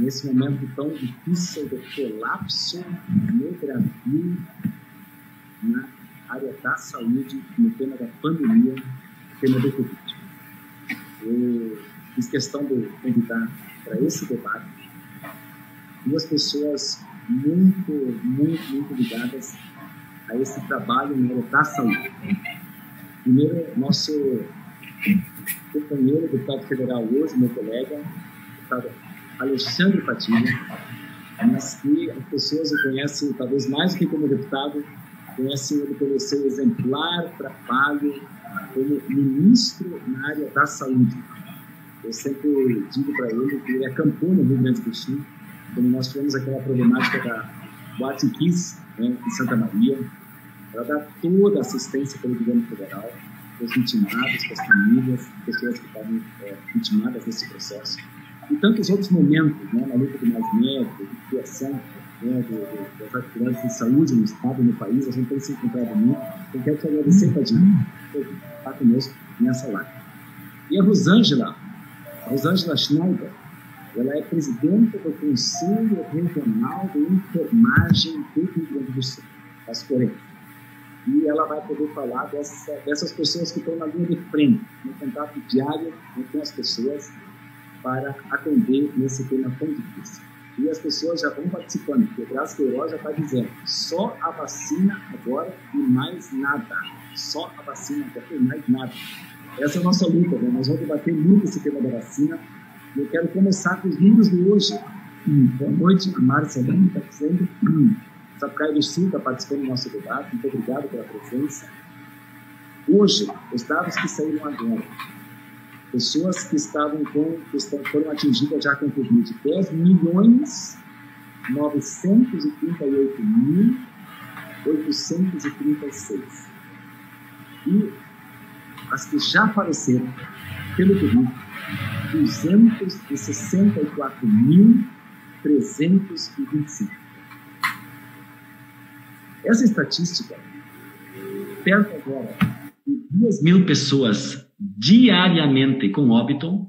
nesse momento tão difícil de colapso no Brasil, na área da saúde, no tema da pandemia, no tema do Covid. Eu fiz questão de convidar para esse debate duas pessoas muito ligadas a esse trabalho na área da saúde. Primeiro, nosso companheiro, deputado federal hoje, meu colega, deputado Alexandre Padilha, mas que as pessoas o conhecem, talvez mais do que como deputado, conhecem ele pelo seu exemplar trabalho como ministro na área da saúde. Eu sempre digo para ele que ele acampou no Rio Grande do Sul, quando nós tivemos aquela problemática da Boate Kiss, né, em Santa Maria, para dar toda a assistência pelo governo federal, para os vitimados, para as famílias, pessoas que estavam vitimadas nesse processo. E tantos outros momentos, né, na luta do mais médico, de criação, né, das atividades de saúde no Estado e no país, a gente tem se encontrado muito. Eu quero te agradecer, Padilha, por estar conosco nessa live. E a Rosângela Schneider, ela é presidente do Conselho Regional de Enfermagem do Rio Grande do Sul, das Correias. E ela vai poder falar dessas pessoas que estão na linha de frente, no contato diário com as pessoas, para atender nesse tema tão difícil. E as pessoas já vão participando, porque o Graça Queiroz já está dizendo, só a vacina agora e mais nada. Só a vacina agora e mais nada. Essa é a nossa luta, né? Nós vamos debater muito esse tema da vacina. E eu quero começar com os números de hoje. Boa noite, a Márcia está dizendo. Sapucaí do Sul está participando do nosso debate. Muito obrigado pela presença. Hoje, os dados que saíram agora. Pessoas que foram atingidas já com Covid, 10.938.836. E as que já faleceram pelo Covid, 264.325. Essa estatística, perto agora de 2.000 pessoas diariamente com óbito,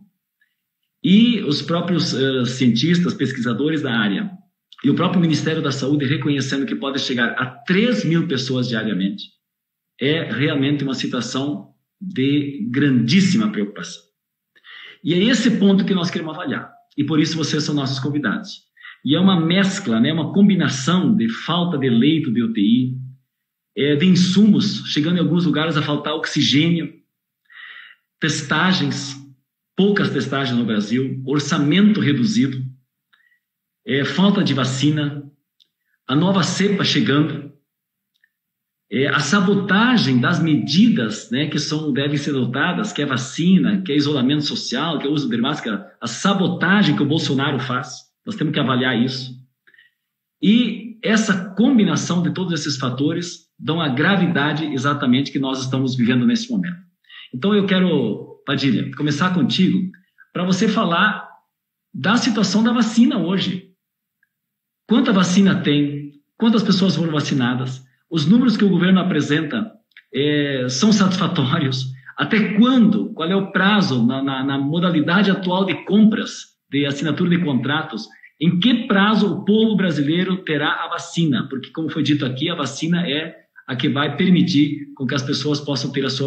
e os próprios cientistas, pesquisadores da área, e o próprio Ministério da Saúde reconhecendo que pode chegar a 3.000 pessoas diariamente, é realmente uma situação de grandíssima preocupação. E é esse ponto que nós queremos avaliar, e por isso vocês são nossos convidados. E é uma mescla, né, uma combinação de falta de leito de UTI, de insumos, chegando em alguns lugares a faltar oxigênio, testagens, poucas testagens no Brasil, orçamento reduzido, falta de vacina, a nova cepa chegando, a sabotagem das medidas, né, que devem ser adotadas, que é vacina, que é isolamento social, que é o uso de máscara, a sabotagem que o Bolsonaro faz, nós temos que avaliar isso. E essa combinação de todos esses fatores dão a gravidade exatamente que nós estamos vivendo nesse momento. Então eu quero, Padilha, começar contigo para você falar da situação da vacina hoje. Quanta vacina tem? Quantas pessoas foram vacinadas? Os números que o governo apresenta são satisfatórios? Até quando? Qual é o prazo na modalidade atual de compras, de assinatura de contratos? Em que prazo o povo brasileiro terá a vacina? Porque, como foi dito aqui, a vacina é a que vai permitir com que as pessoas possam ter a sua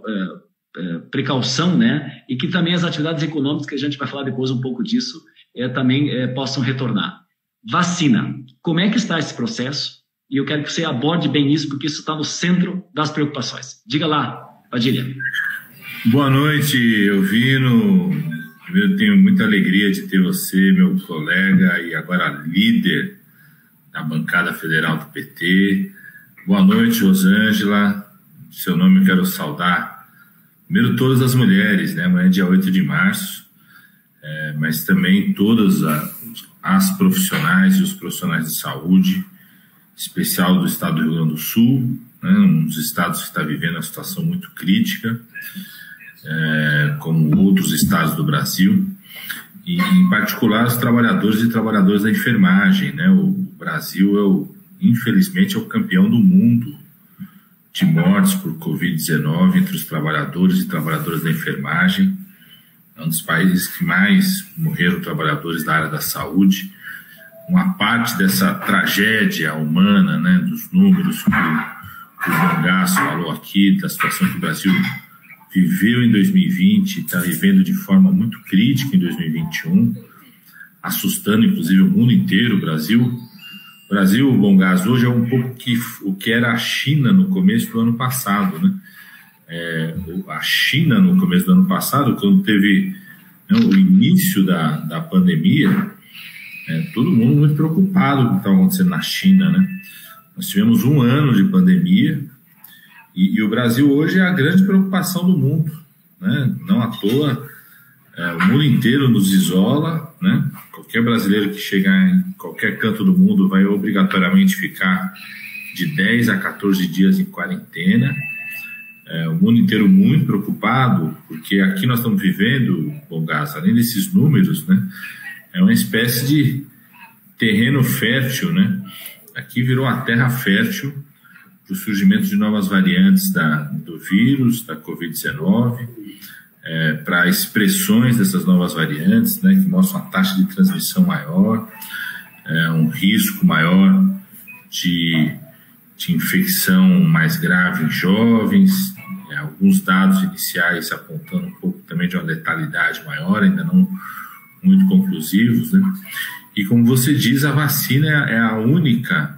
precaução, né? E que também as atividades econômicas, que a gente vai falar depois um pouco disso, também possam retornar. Vacina. Como é que está esse processo? E eu quero que você aborde bem isso, porque isso está no centro das preocupações. Diga lá, Padilha. Boa noite, Elvino. Eu tenho muita alegria de ter você, meu colega e agora líder da bancada federal do PT. Boa noite, Rosângela. Em seu nome eu quero saudar, primeiro, todas as mulheres, né? Amanhã é dia 8 de março, mas também todas as profissionais e os profissionais de saúde, em especial do estado do Rio Grande do Sul, né? Um dos estados que está vivendo uma situação muito crítica, como outros estados do Brasil, e em particular os trabalhadores e trabalhadoras da enfermagem, né? O Brasil, infelizmente, é o campeão do mundo de mortes por Covid-19 entre os trabalhadores e trabalhadoras da enfermagem. é um dos países que mais morreram trabalhadores da área da saúde. Uma parte dessa tragédia humana, né, dos números que o João Gasso falou aqui, da situação que o Brasil viveu em 2020, está vivendo de forma muito crítica em 2021, assustando inclusive o mundo inteiro. O Brasil, João Gasso, hoje é um pouco o que era a China no começo do ano passado, né? A China no começo do ano passado, quando teve, né, o início da pandemia, todo mundo muito preocupado com o que estava acontecendo na China, né? Nós tivemos 1 ano de pandemia e o Brasil hoje é a grande preocupação do mundo, né? Não à toa, o mundo inteiro nos isola, né? Qualquer brasileiro que chegar em qualquer canto do mundo vai obrigatoriamente ficar de 10 a 14 dias em quarentena. O mundo inteiro muito preocupado, porque aqui nós estamos vivendo, João Gasso, além desses números, né? É uma espécie de terreno fértil, né? Aqui virou a terra fértil para o surgimento de novas variantes do vírus, da Covid-19, para expressões dessas novas variantes, né, que mostram uma taxa de transmissão maior, um risco maior de infecção mais grave em jovens, alguns dados iniciais apontando um pouco também de uma letalidade maior, ainda não muito conclusivos, né? E como você diz, a vacina é a única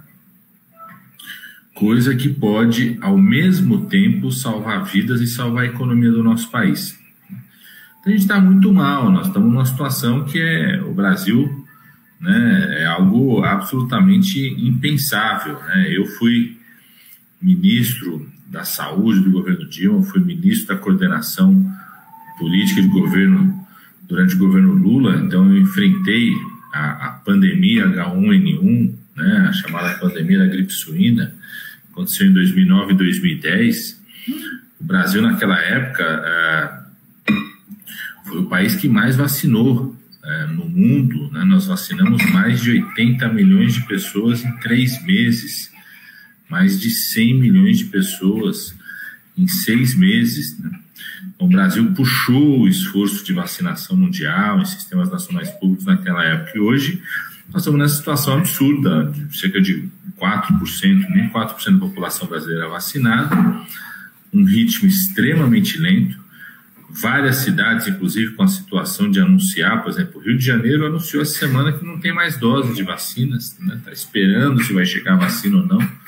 coisa que pode, ao mesmo tempo, salvar vidas e salvar a economia do nosso país. Então, a gente está muito mal, nós estamos numa situação que o Brasil, né, é algo absolutamente impensável, né? Eu fui ministro da Saúde do governo Dilma, fui ministro da coordenação política de governo durante o governo Lula, então eu enfrentei a pandemia H1N1, né, a chamada pandemia da gripe suína, aconteceu em 2009 e 2010. O Brasil, naquela época, foi o país que mais vacinou no mundo, né? Nós vacinamos mais de 80 milhões de pessoas em 3 meses, mais de 100 milhões de pessoas em 6 meses, né? O Brasil puxou o esforço de vacinação mundial em sistemas nacionais públicos naquela época, e hoje nós estamos nessa situação absurda, de cerca de 4%, nem 4% da população brasileira vacinada, um ritmo extremamente lento, várias cidades, inclusive, com a situação de anunciar, por exemplo, o Rio de Janeiro anunciou essa semana que não tem mais doses de vacinas, né? Está esperando se vai chegar a vacina ou não,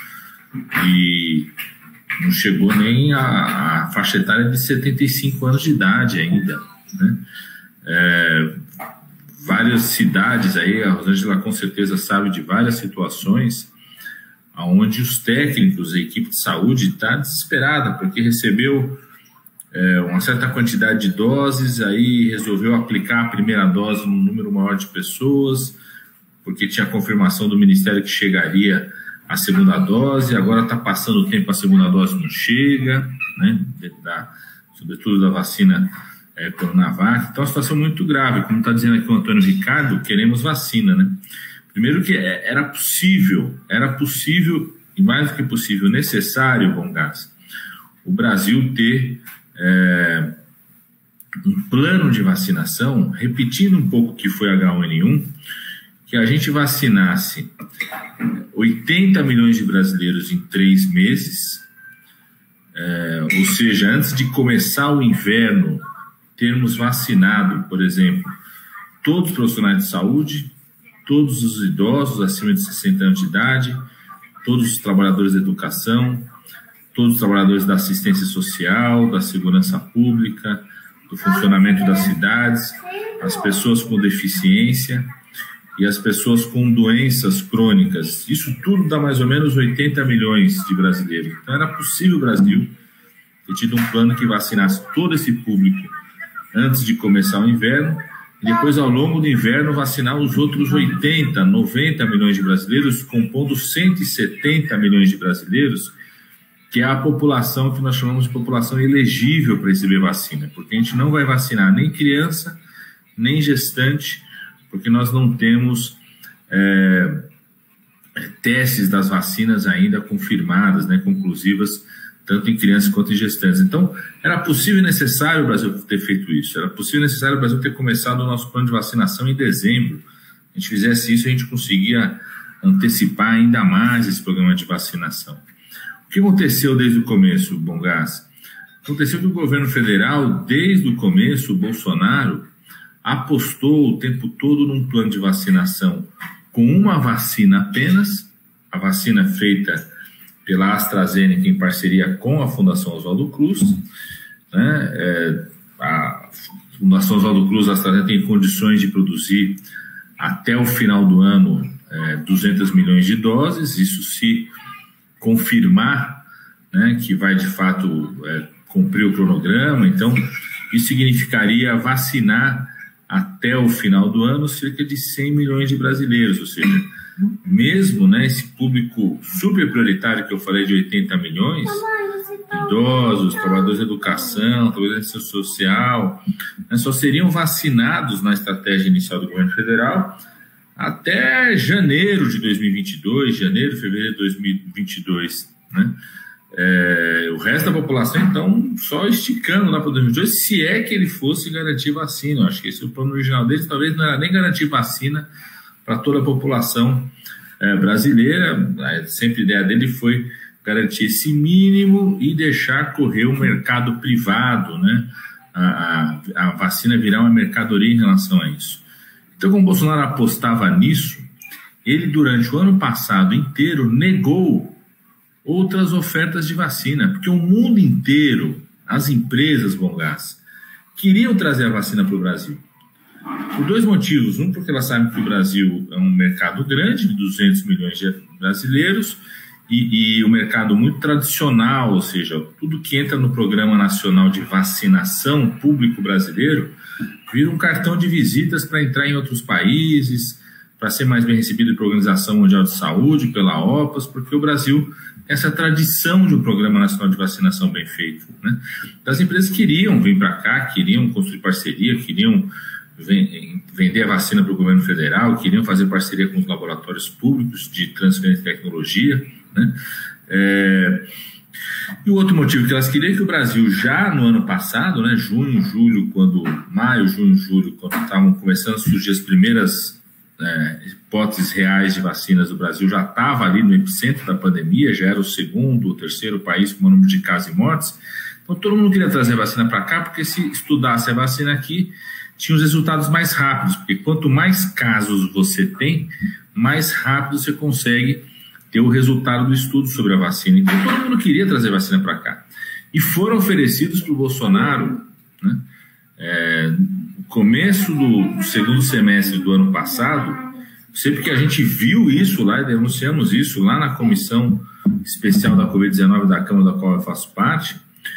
e não chegou nem a faixa etária de 75 anos de idade ainda, né? Várias cidades aí, a Rosângela com certeza sabe de várias situações onde os técnicos, a equipe de saúde está desesperada, porque recebeu uma certa quantidade de doses, aí resolveu aplicar a primeira dose num número maior de pessoas, porque tinha a confirmação do Ministério que chegaria a segunda dose, agora está passando o tempo, a segunda dose não chega, né, sobretudo da vacina Coronavac. Então, a situação é muito grave. Como está dizendo aqui o Antônio Ricardo, queremos vacina, né? Primeiro que era possível, e mais do que possível, necessário, João Gasso, o Brasil ter um plano de vacinação, repetindo um pouco o que foi H1N1, que a gente vacinasse 80 milhões de brasileiros em 3 meses, ou seja, antes de começar o inverno, termos vacinado, por exemplo, todos os profissionais de saúde, todos os idosos acima de 60 anos de idade, todos os trabalhadores da educação, todos os trabalhadores da assistência social, da segurança pública, do funcionamento das cidades, as pessoas com deficiência e as pessoas com doenças crônicas. Isso tudo dá mais ou menos 80 milhões de brasileiros. Então era possível o Brasil ter tido um plano que vacinasse todo esse público antes de começar o inverno, e depois, ao longo do inverno, vacinar os outros 80, 90 milhões de brasileiros, compondo 170 milhões de brasileiros, que é a população que nós chamamos de população elegível para receber vacina, porque a gente não vai vacinar nem criança, nem gestante, porque nós não temos testes das vacinas ainda confirmadas, né, conclusivas, tanto em crianças quanto em gestantes. Então, era possível e necessário o Brasil ter feito isso, era possível e necessário o Brasil ter começado o nosso plano de vacinação em dezembro. Se a gente fizesse isso, a gente conseguia antecipar ainda mais esse programa de vacinação. O que aconteceu desde o começo, Bongás? Aconteceu que o governo federal, desde o começo, o Bolsonaro, apostou o tempo todo num plano de vacinação com uma vacina apenas, a vacina feita pela AstraZeneca em parceria com a Fundação Oswaldo Cruz, né? A Fundação Oswaldo Cruz, a AstraZeneca, tem condições de produzir até o final do ano 200 milhões de doses, isso se confirmar, né, que vai de fato cumprir o cronograma. Então isso significaria vacinar até o final do ano cerca de 100 milhões de brasileiros, ou seja, mesmo, né, esse público super prioritário que eu falei de 80 milhões, idosos, trabalhadores da educação, trabalhadores da assistência social, né, só seriam vacinados na estratégia inicial do governo federal até janeiro de 2022, fevereiro de 2022, né? O resto da população, então, só esticando lá para 2022, se é que ele fosse garantir vacina. Eu acho que esse é o plano original deles, talvez não era nem garantir vacina para toda a população brasileira. Sempre a ideia dele foi garantir esse mínimo e deixar correr o mercado privado, né? A vacina virar uma mercadoria em relação a isso. Então, como o Bolsonaro apostava nisso, ele durante o ano passado inteiro negou outras ofertas de vacina, porque o mundo inteiro, as empresas, Bongás, queriam trazer a vacina para o Brasil. Por dois motivos. Um, porque elas sabem que o Brasil é um mercado grande, de 200 milhões de brasileiros, e um mercado muito tradicional, ou seja, tudo que entra no Programa Nacional de Vacinação Público Brasileiro vira um cartão de visitas para entrar em outros países, para ser mais bem recebido pela Organização Mundial de Saúde, pela OPAS, porque o Brasil tem essa tradição de um Programa Nacional de Vacinação bem feito, né? As empresas queriam vir para cá, queriam construir parceria, queriam vender a vacina para o governo federal, queriam fazer parceria com os laboratórios públicos de transferência de tecnologia, né? E o outro motivo que elas queriam é que o Brasil, já no ano passado, né, maio, junho, julho, quando estavam começando a surgir as primeiras hipóteses reais de vacinas do Brasil, já estava ali no epicentro da pandemia, já era o segundo ou terceiro país com o número de casos e mortes. Então todo mundo queria trazer a vacina para cá, porque se estudasse a vacina aqui, tinha os resultados mais rápidos, porque quanto mais casos você tem, mais rápido você consegue ter o resultado do estudo sobre a vacina. Então todo mundo queria trazer vacina para cá. E foram oferecidos para o Bolsonaro, né, no começo do segundo semestre do ano passado, sempre que a gente viu isso lá e denunciamos isso lá na comissão especial da Covid-19 da Câmara, da qual eu faço parte,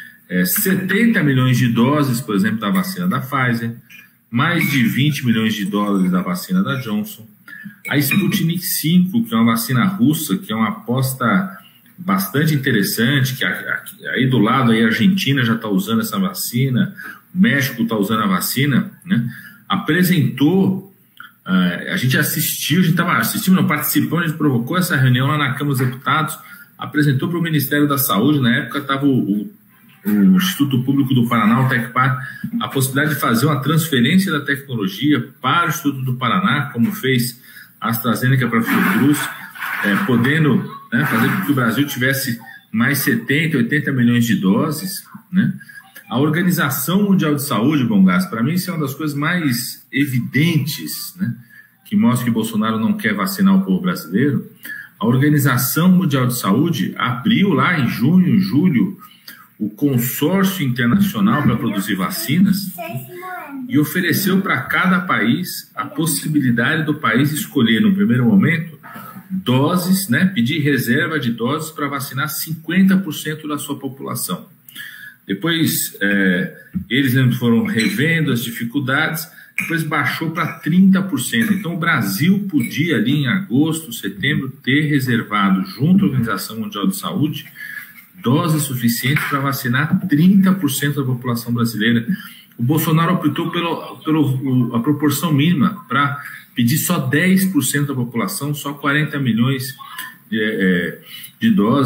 70 milhões de doses, por exemplo, da vacina da Pfizer, mais de 20 milhões de doses da vacina da Johnson, a Sputnik V, que é uma vacina russa, que é uma aposta bastante interessante, que aí do lado aí a Argentina já está usando essa vacina, o México está usando a vacina, né? Apresentou, a gente assistiu, a gente estava assistindo, não participando, a gente provocou essa reunião lá na Câmara dos Deputados, apresentou para o Ministério da Saúde, na época estava o Instituto Público do Paraná, o TecPar, a possibilidade de fazer uma transferência da tecnologia para o Instituto do Paraná, como fez a AstraZeneca para a Fiocruz, podendo, né, fazer com que o Brasil tivesse mais 70, 80 milhões de doses, né? A Organização Mundial de Saúde, Bongás, para mim isso é uma das coisas mais evidentes, né, que mostra que Bolsonaro não quer vacinar o povo brasileiro. A Organização Mundial de Saúde abriu lá em junho, julho, o consórcio internacional para produzir vacinas e ofereceu para cada país a possibilidade do país escolher, no primeiro momento, doses, né, pedir reserva de doses para vacinar 50% da sua população. Depois, eles foram revendo as dificuldades, depois baixou para 30%. Então, o Brasil podia, ali em agosto, setembro, ter reservado, junto à Organização Mundial de Saúde, doses suficientes para vacinar 30% da população brasileira. O Bolsonaro optou pela proporção mínima, para pedir só 10% da população, só 40 milhões de doses.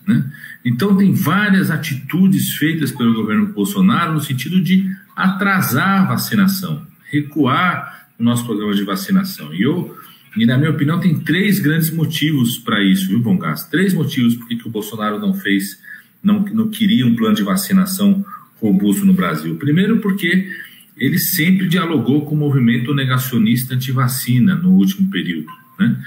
né? Então tem várias atitudes feitas pelo governo Bolsonaro no sentido de atrasar a vacinação, recuar o nosso programa de vacinação. E na minha opinião tem 3 grandes motivos para isso, viu, Bongás? 3 motivos por que o Bolsonaro não queria um plano de vacinação robusto no Brasil. Primeiro, porque ele sempre dialogou com o movimento negacionista anti-vacina no último período, né?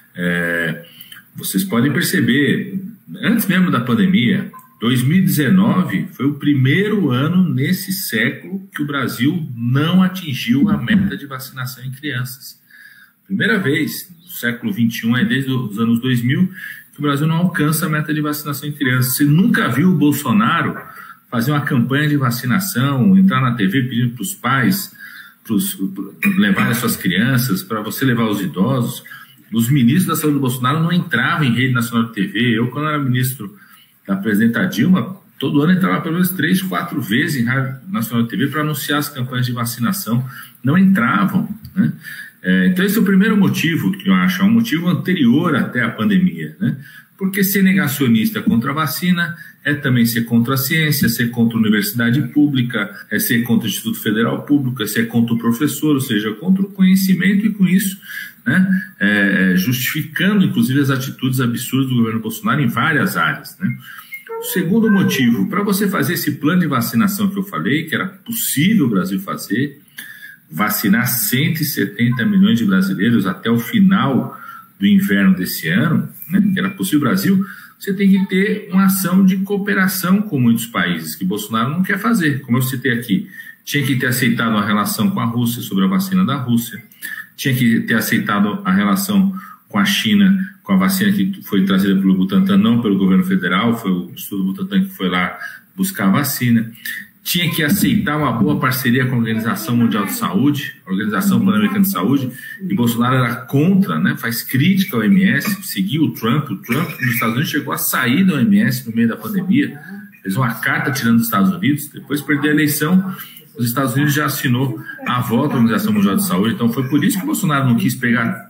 Vocês podem perceber, antes mesmo da pandemia, 2019 foi o primeiro ano nesse século que o Brasil não atingiu a meta de vacinação em crianças. Primeira vez no século XXI, desde os anos 2000, que o Brasil não alcança a meta de vacinação em crianças. Você nunca viu o Bolsonaro fazer uma campanha de vacinação, entrar na TV pedindo para os pais levar as suas crianças, para você levar os idosos. Os ministros da saúde do Bolsonaro não entravam em rede nacional de TV. Eu, quando era ministro da presidenta Dilma, todo ano entrava pelo menos 3, 4 vezes em rádio nacional de TV para anunciar as campanhas de vacinação. Não entravam, né? Então esse é o primeiro motivo que eu acho, é um motivo anterior até a pandemia, né? Porque ser negacionista contra a vacina é também ser contra a ciência, ser contra a universidade pública, é ser contra o Instituto Federal Público, é ser contra o professor, ou seja, contra o conhecimento, e com isso, né, justificando inclusive as atitudes absurdas do governo Bolsonaro em várias áreas, né? O segundo motivo, para você fazer esse plano de vacinação que eu falei, que era possível o Brasil fazer, vacinar 170 milhões de brasileiros até o final do inverno desse ano, né, que era possível o Brasil, você tem que ter uma ação de cooperação com muitos países, que Bolsonaro não quer fazer. Como eu citei aqui, tinha que ter aceitado uma relação com a Rússia sobre a vacina da Rússia, tinha que ter aceitado a relação com a China, com a vacina que foi trazida pelo Butantan, não pelo governo federal, foi o Instituto Butantan que foi lá buscar a vacina. Tinha que aceitar uma boa parceria com a Organização Mundial de Saúde, a Organização Pan-Americana de Saúde, e Bolsonaro era contra, né, faz crítica ao OMS, seguiu o Trump nos Estados Unidos chegou a sair da OMS no meio da pandemia, fez uma carta tirando dos Estados Unidos, depois perdeu a eleição, os Estados Unidos já assinou a volta à Organização Mundial de Saúde, então foi por isso que o Bolsonaro não quis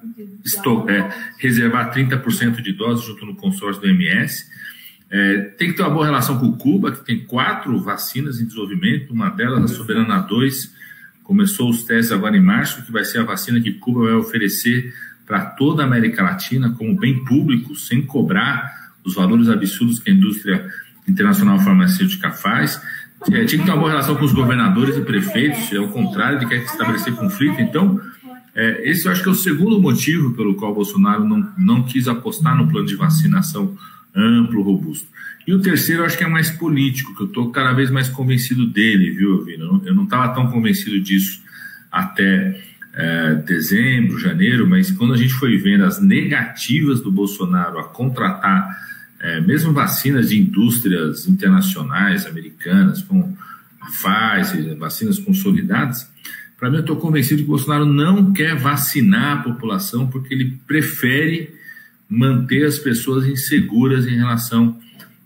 reservar 30% de doses junto no consórcio do OMS. Tem que ter uma boa relação com Cuba, que tem 4 vacinas em desenvolvimento, uma delas, a Soberana 2, começou os testes agora em março, que vai ser a vacina que Cuba vai oferecer para toda a América Latina como bem público, sem cobrar os valores absurdos que a indústria internacional farmacêutica faz. Tinha que ter uma boa relação com os governadores e prefeitos, é o contrário de quer estabelecer conflito. Então, esse eu acho que é o segundo motivo pelo qual o Bolsonaro não quis apostar no plano de vacinação amplo, robusto. E o terceiro, eu acho que é mais político, que eu estou cada vez mais convencido dele, viu, Elvino? Eu não estava tão convencido disso até dezembro, janeiro, mas quando a gente foi vendo as negativas do Bolsonaro a contratar mesmo vacinas de indústrias internacionais, americanas, como a Pfizer, vacinas consolidadas, para mim eu estou convencido que o Bolsonaro não quer vacinar a população porque ele prefere manter as pessoas inseguras em relação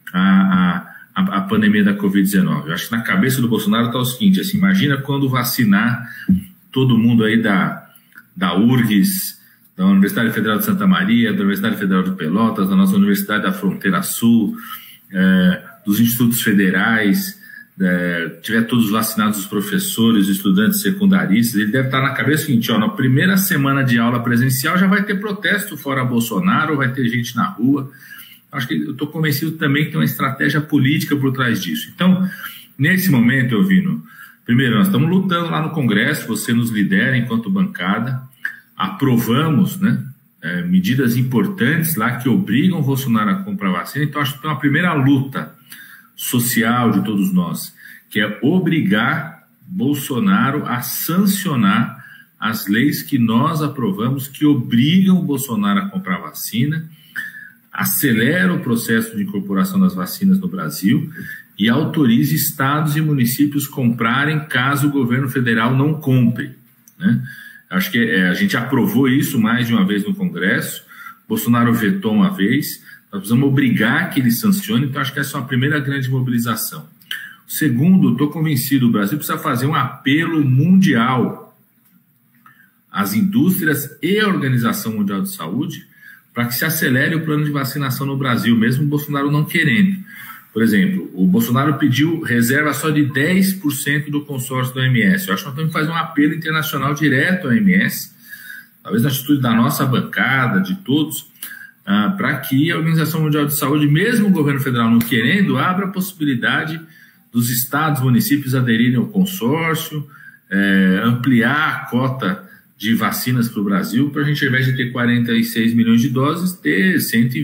à pandemia da Covid-19. Eu acho que na cabeça do Bolsonaro está o seguinte, assim, imagina quando vacinar todo mundo aí da URGS, da Universidade Federal de Santa Maria, da Universidade Federal de Pelotas, da nossa Universidade da Fronteira Sul, dos institutos federais, tiver todos vacinados os professores, os estudantes secundaristas. Ele deve estar na cabeça o seguinte, na primeira semana de aula presencial já vai ter protesto fora Bolsonaro, vai ter gente na rua. Acho que eu estou convencido também que tem uma estratégia política por trás disso. Então, nesse momento, Elvino, primeiro, nós estamos lutando lá no Congresso, você nos lidera enquanto bancada, aprovamos, né, medidas importantes lá que obrigam o Bolsonaro a comprar vacina. Então, acho que tem uma primeira luta social de todos nós, que é obrigar Bolsonaro a sancionar as leis que nós aprovamos, que obrigam o Bolsonaro a comprar vacina, acelera o processo de incorporação das vacinas no Brasil e autorize estados e municípios comprarem caso o governo federal não compre, né? Acho que a gente aprovou isso mais de uma vez no Congresso, Bolsonaro vetou uma vez, nós precisamos obrigar que ele sancione, então acho que essa é uma primeira grande mobilização. Segundo, estou convencido, o Brasil precisa fazer um apelo mundial às indústrias e à Organização Mundial de Saúde para que se acelere o plano de vacinação no Brasil, mesmo o Bolsonaro não querendo. Por exemplo, o Bolsonaro pediu reserva só de 10% do consórcio da OMS. Eu acho que nós temos que fazer um apelo internacional direto à OMS, talvez na atitude da nossa bancada, de todos, para que a Organização Mundial de Saúde, mesmo o governo federal não querendo, abra a possibilidade dos estados, municípios aderirem ao consórcio, ampliar a cota de vacinas para o Brasil, para a gente, ao invés de ter 46 milhões de doses, ter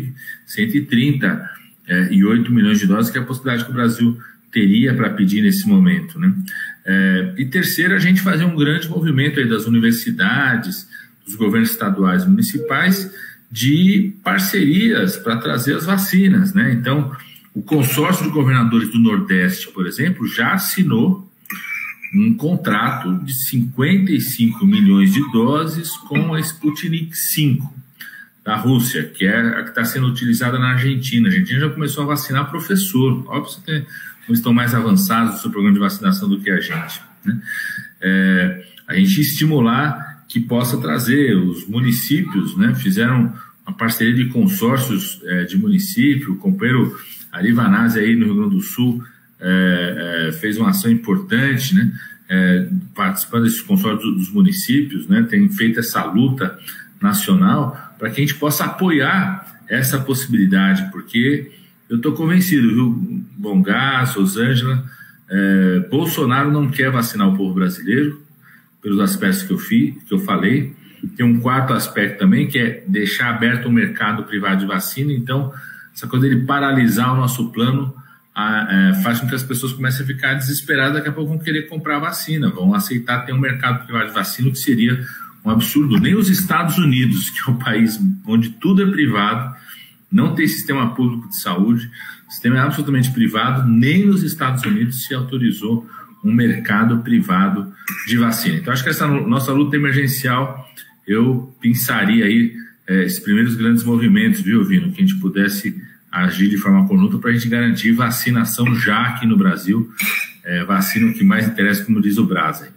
138 milhões de doses, que é a possibilidade que o Brasil teria para pedir nesse momento, né? E terceiro, a gente fazer um grande movimento aí das universidades, dos governos estaduais e municipais, de parcerias para trazer as vacinas, né? Então, o consórcio de governadores do Nordeste, por exemplo, já assinou um contrato de 55 milhões de doses com a Sputnik V da Rússia, que é a que está sendo utilizada na Argentina. A Argentina já começou a vacinar professor. Óbvio que eles estão mais avançados no seu programa de vacinação do que a gente, né? A gente estimular que possa trazer os municípios, né? Fizeram uma parceria de consórcios de município. O companheiro Ari Vanazzi aí no Rio Grande do Sul fez uma ação importante, né? Participando desses consórcios dos municípios, né? Tem feito essa luta nacional para que a gente possa apoiar essa possibilidade, porque eu estou convencido, viu, Bongás, Rosângela, Bolsonaro não quer vacinar o povo brasileiro, pelos aspectos que eu falei. Tem um quarto aspecto também, que é deixar aberto o mercado privado de vacina. Então, essa coisa de paralisar o nosso plano faz com que as pessoas comecem a ficar desesperadas, daqui a pouco vão querer comprar vacina, vão aceitar ter um mercado privado de vacina, o que seria um absurdo. Nem os Estados Unidos, que é um país onde tudo é privado, não tem sistema público de saúde, o sistema é absolutamente privado, nem nos Estados Unidos se autorizou um mercado privado de vacina. Então, acho que essa nossa luta emergencial, eu pensaria aí esses primeiros grandes movimentos, viu, Vino, que a gente pudesse agir de forma conjunta para a gente garantir vacinação já aqui no Brasil, vacina o que mais interessa, como diz o Brasa.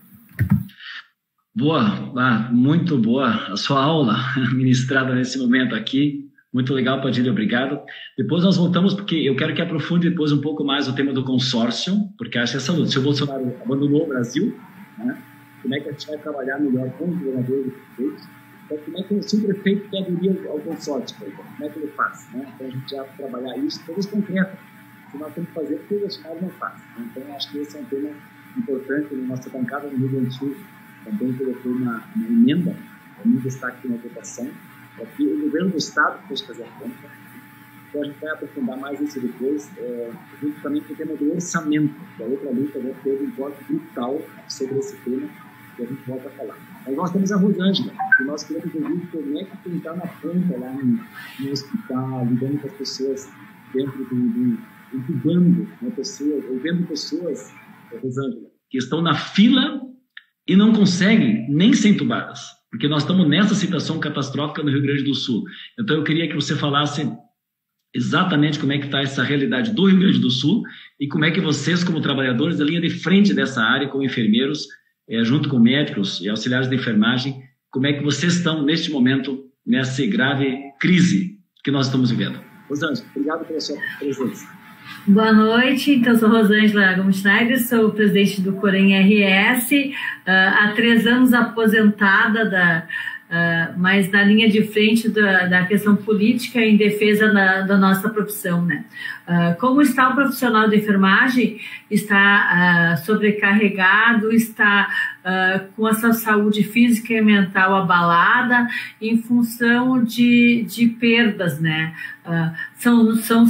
Boa, muito boa a sua aula ministrada nesse momento aqui. Muito legal, Padilha, obrigado. Depois nós voltamos, porque eu quero que aprofunde depois um pouco mais o tema do consórcio, porque acho essa luta. Se o Bolsonaro abandonou o Brasil, né, como é que a gente vai trabalhar melhor com os governadores e prefeitos? Então, como é que o prefeito quer aderir ao consórcio, por exemplo? Como é que ele faz? Né? Então, a gente já trabalhar isso, coisas concretas, que nós temos que fazer, porque o Bolsonaro não faz. Então, acho que esse é um tema importante na nossa bancada no Rio Grande do Sul. Também colocou uma emenda, um destaque na votação, para que o governo do Estado fosse fazer a conta. Então, a gente vai aprofundar mais isso depois, junto também com o tema do orçamento, que é outra luta, vai ter um corte brutal sobre esse tema, que a gente volta a falar. Mas nós temos a Rosângela, que nós queremos ouvir como é que quem está na ponta lá no hospital, lidando com as pessoas dentro incubando, né, pessoas, ou vendo pessoas, Rosângela, que estão na fila e não conseguem nem ser entubadas, porque nós estamos nessa situação catastrófica no Rio Grande do Sul. Então, eu queria que você falasse exatamente como é que está essa realidade do Rio Grande do Sul e como é que vocês, como trabalhadores da linha de frente dessa área, como enfermeiros, junto com médicos e auxiliares de enfermagem, como é que vocês estão, neste momento, nessa grave crise que nós estamos vivendo. Rosângela, obrigado pela sua presença. Boa noite, então sou Rosângela Gomes Schneider, sou presidente do Corém RS, há 3 anos aposentada, mas na linha de frente da questão política em defesa da nossa profissão, né? Como está o profissional de enfermagem? Está sobrecarregado, está com a sua saúde física e mental abalada em função de perdas, né? São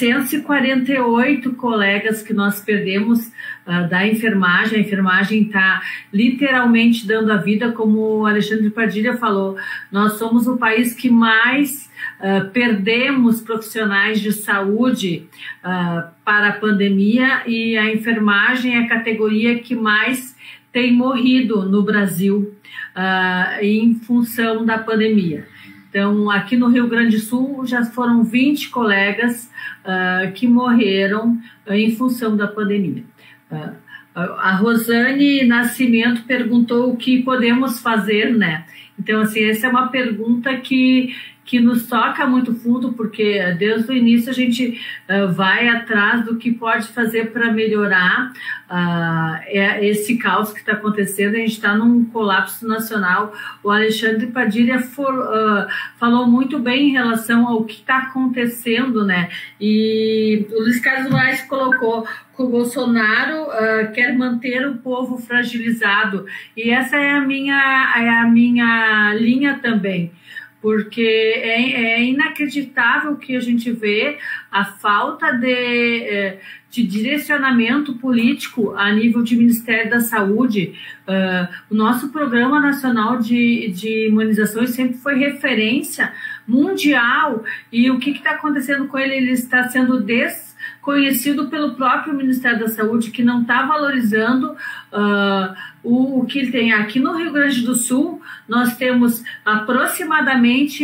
648 colegas que nós perdemos da enfermagem. A enfermagem está literalmente dando a vida, como o Alexandre Padilha falou. Nós somos o país que mais perdemos profissionais de saúde para a pandemia, e a enfermagem é a categoria que mais tem morrido no Brasil em função da pandemia. Então, aqui no Rio Grande do Sul já foram 20 colegas que morreram em função da pandemia. A Rosane Nascimento perguntou o que podemos fazer, né? Então, assim, essa é uma pergunta que nos toca muito fundo, porque desde o início a gente vai atrás do que pode fazer para melhorar esse caos que está acontecendo. A gente está num colapso nacional. O Alexandre Padilha falou muito bem em relação ao que está acontecendo, né? E o Luiz Carlos Moraes colocou que o Bolsonaro quer manter o povo fragilizado. E essa é a minha linha também, porque é inacreditável que a gente vê a falta de direcionamento político a nível de Ministério da Saúde. O nosso Programa Nacional de Imunizações sempre foi referência mundial, e o que está acontecendo com ele? Ele está sendo desconhecido pelo próprio Ministério da Saúde, que não está valorizando o que ele tem. Aqui no Rio Grande do Sul, nós temos aproximadamente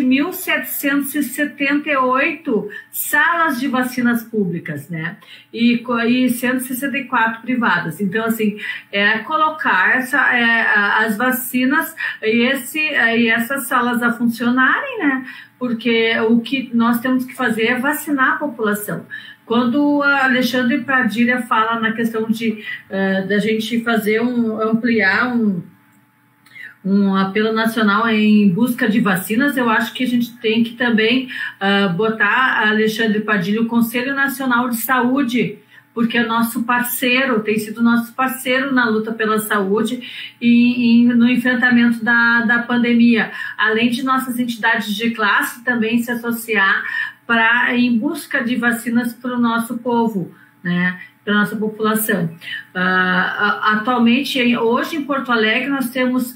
1.778 salas de vacinas públicas, né? E 164 privadas. Então, assim, colocar as vacinas e essas salas a funcionarem, né? Porque o que nós temos que fazer é vacinar a população. Quando o Alexandre Padilha fala na questão da gente ampliar um apelo nacional em busca de vacinas, eu acho que a gente tem que também botar, Alexandre Padilha, o Conselho Nacional de Saúde, porque é nosso parceiro, tem sido nosso parceiro na luta pela saúde e no enfrentamento da pandemia. Além de nossas entidades de classe também se associar em busca de vacinas para o nosso povo, né? Para a nossa população. Atualmente, hoje em Porto Alegre, nós temos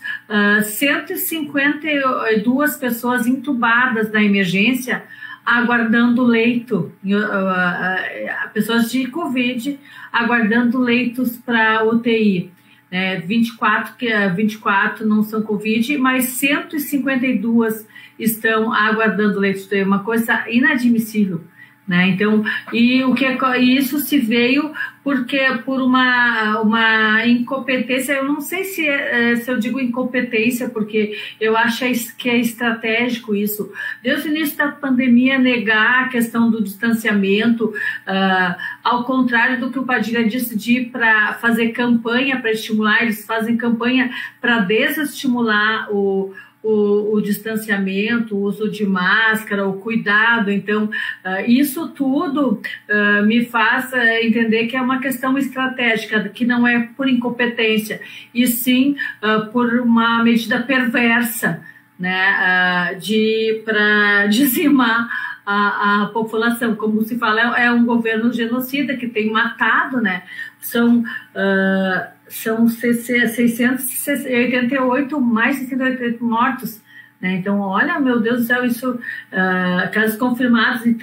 152 pessoas entubadas na emergência, aguardando leito, pessoas de Covid, aguardando leitos para UTI. 24 não são Covid, mas 152 estão aguardando leitos. É uma coisa inadmissível, né? Então, isso se veio por uma incompetência. Eu não sei se eu digo incompetência, porque eu acho que é estratégico isso. Desde o início da pandemia, negar a questão do distanciamento, ao contrário do que o Padilha disse de ir para fazer campanha para estimular, eles fazem campanha para desestimular o distanciamento, o uso de máscara, o cuidado. Então, isso tudo me faz entender que é uma questão estratégica, que não é por incompetência, e sim por uma medida perversa, né, para dizimar a população. Como se fala, é um governo genocida que tem matado, né? São 688, mais 688 mortos, né? Então, olha, meu Deus do céu, isso, casos confirmados de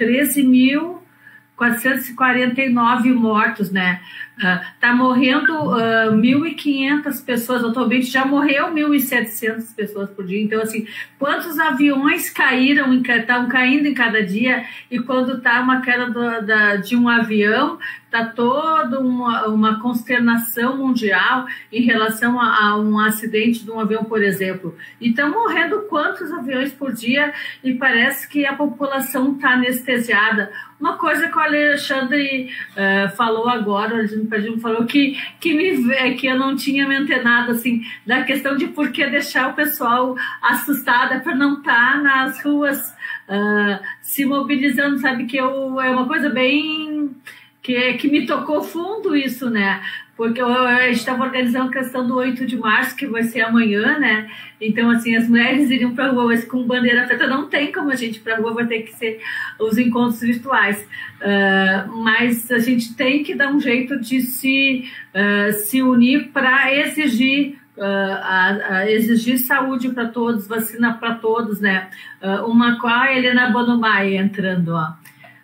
13.449 mortos, né? Tá morrendo 1.500 pessoas, atualmente já morreu 1.700 pessoas por dia. Então, assim, quantos aviões estão caindo em cada dia, e quando tá uma queda de um avião, tá toda uma consternação mundial em relação a um acidente de um avião, por exemplo. E estão morrendo quantos aviões por dia, e parece que a população está anestesiada. Uma coisa que o Alexandre falou agora, falou que eu não tinha me antenado, assim, da questão de por que deixar o pessoal assustado para não estar nas ruas se mobilizando, sabe? Que é uma coisa bem que me tocou fundo isso, né? Porque a gente estava organizando a questão do 8 de março, que vai ser amanhã, né? Então, assim, as mulheres iriam para a rua, mas com bandeira preta não tem como a gente ir para a rua, vai ter que ser os encontros virtuais. Mas a gente tem que dar um jeito de se unir para exigir exigir saúde para todos, vacina para todos, né? Com a Helena Bonomai entrando, ó.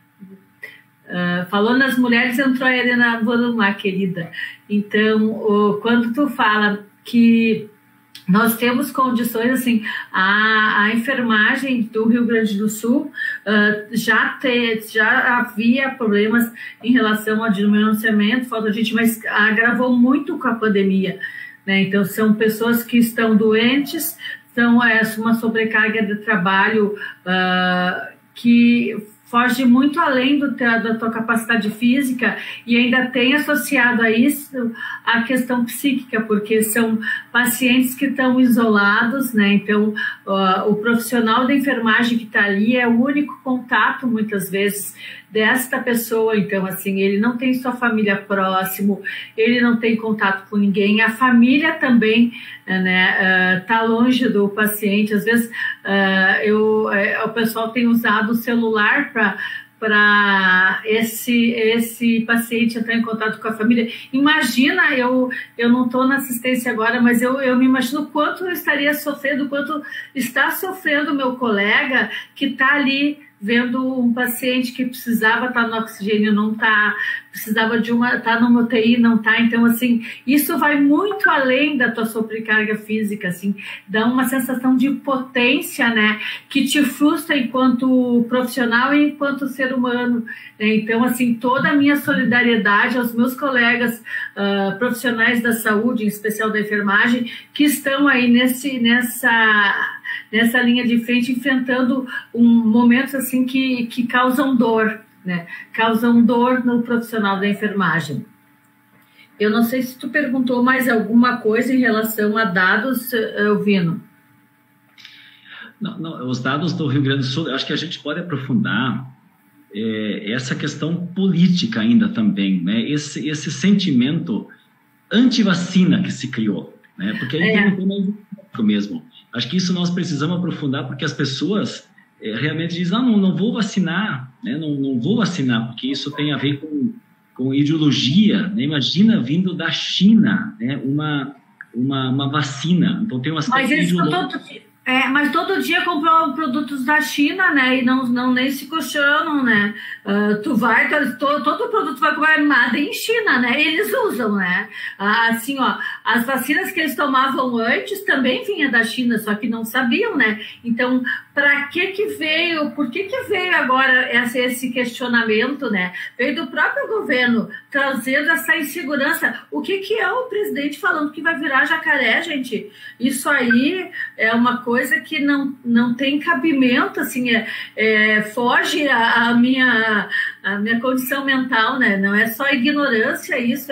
Falou nas mulheres, entrou a Helena Bonomai, querida. Então, quando tu fala que nós temos condições, assim, a enfermagem do Rio Grande do Sul já havia problemas em relação ao financiamento, falta de gente, mas agravou muito com a pandemia, né? Então, são pessoas que estão doentes, são uma sobrecarga de trabalho que foge muito além da tua capacidade física e ainda tem associado a isso a questão psíquica, porque são pacientes que estão isolados, né? Então, o profissional da enfermagem que está ali é o único contato, muitas vezes, desta pessoa. Então, assim, ele não tem sua família próximo, ele não tem contato com ninguém, a família também, né, tá longe do paciente. Às vezes, o pessoal tem usado o celular para esse paciente entrar em contato com a família. Imagina, eu não estou na assistência agora, mas eu me imagino o quanto eu estaria sofrendo, o quanto está sofrendo o meu colega que está ali vendo um paciente que precisava estar no oxigênio, não está, precisava estar numa UTI, não está. Então, assim, isso vai muito além da tua sobrecarga física, assim, dá uma sensação de potência, né, que te frustra enquanto profissional e enquanto ser humano, né? Então, assim, toda a minha solidariedade aos meus colegas profissionais da saúde, em especial da enfermagem, que estão aí nessa linha de frente, enfrentando momentos assim que causam dor, né? Causam dor no profissional da enfermagem. Eu não sei se tu perguntou mais alguma coisa em relação a dados, Elvino. Não, os dados do Rio Grande do Sul, acho que a gente pode aprofundar essa questão política ainda também, né? Esse sentimento anti-vacina que se criou, né? Porque aí tem um tema mesmo. Acho que isso nós precisamos aprofundar, porque as pessoas realmente dizem, não vou vacinar, né? Não vou vacinar, porque isso tem a ver com ideologia, né? Imagina vindo da China, né? uma vacina. Então tem uma mas todo dia compram produtos da China, né? E não nem se questionam, né? Todo produto vai comprar made em China, né? Eles usam, né? Assim, ó, as vacinas que eles tomavam antes também vinha da China, só que não sabiam, né? Então, para que veio? Por que veio agora esse questionamento, né? Veio do próprio governo trazendo essa insegurança. O que é o presidente falando que vai virar jacaré, gente? Isso aí é uma coisa que não tem cabimento, assim, foge a minha condição mental, né? Não é só ignorância isso,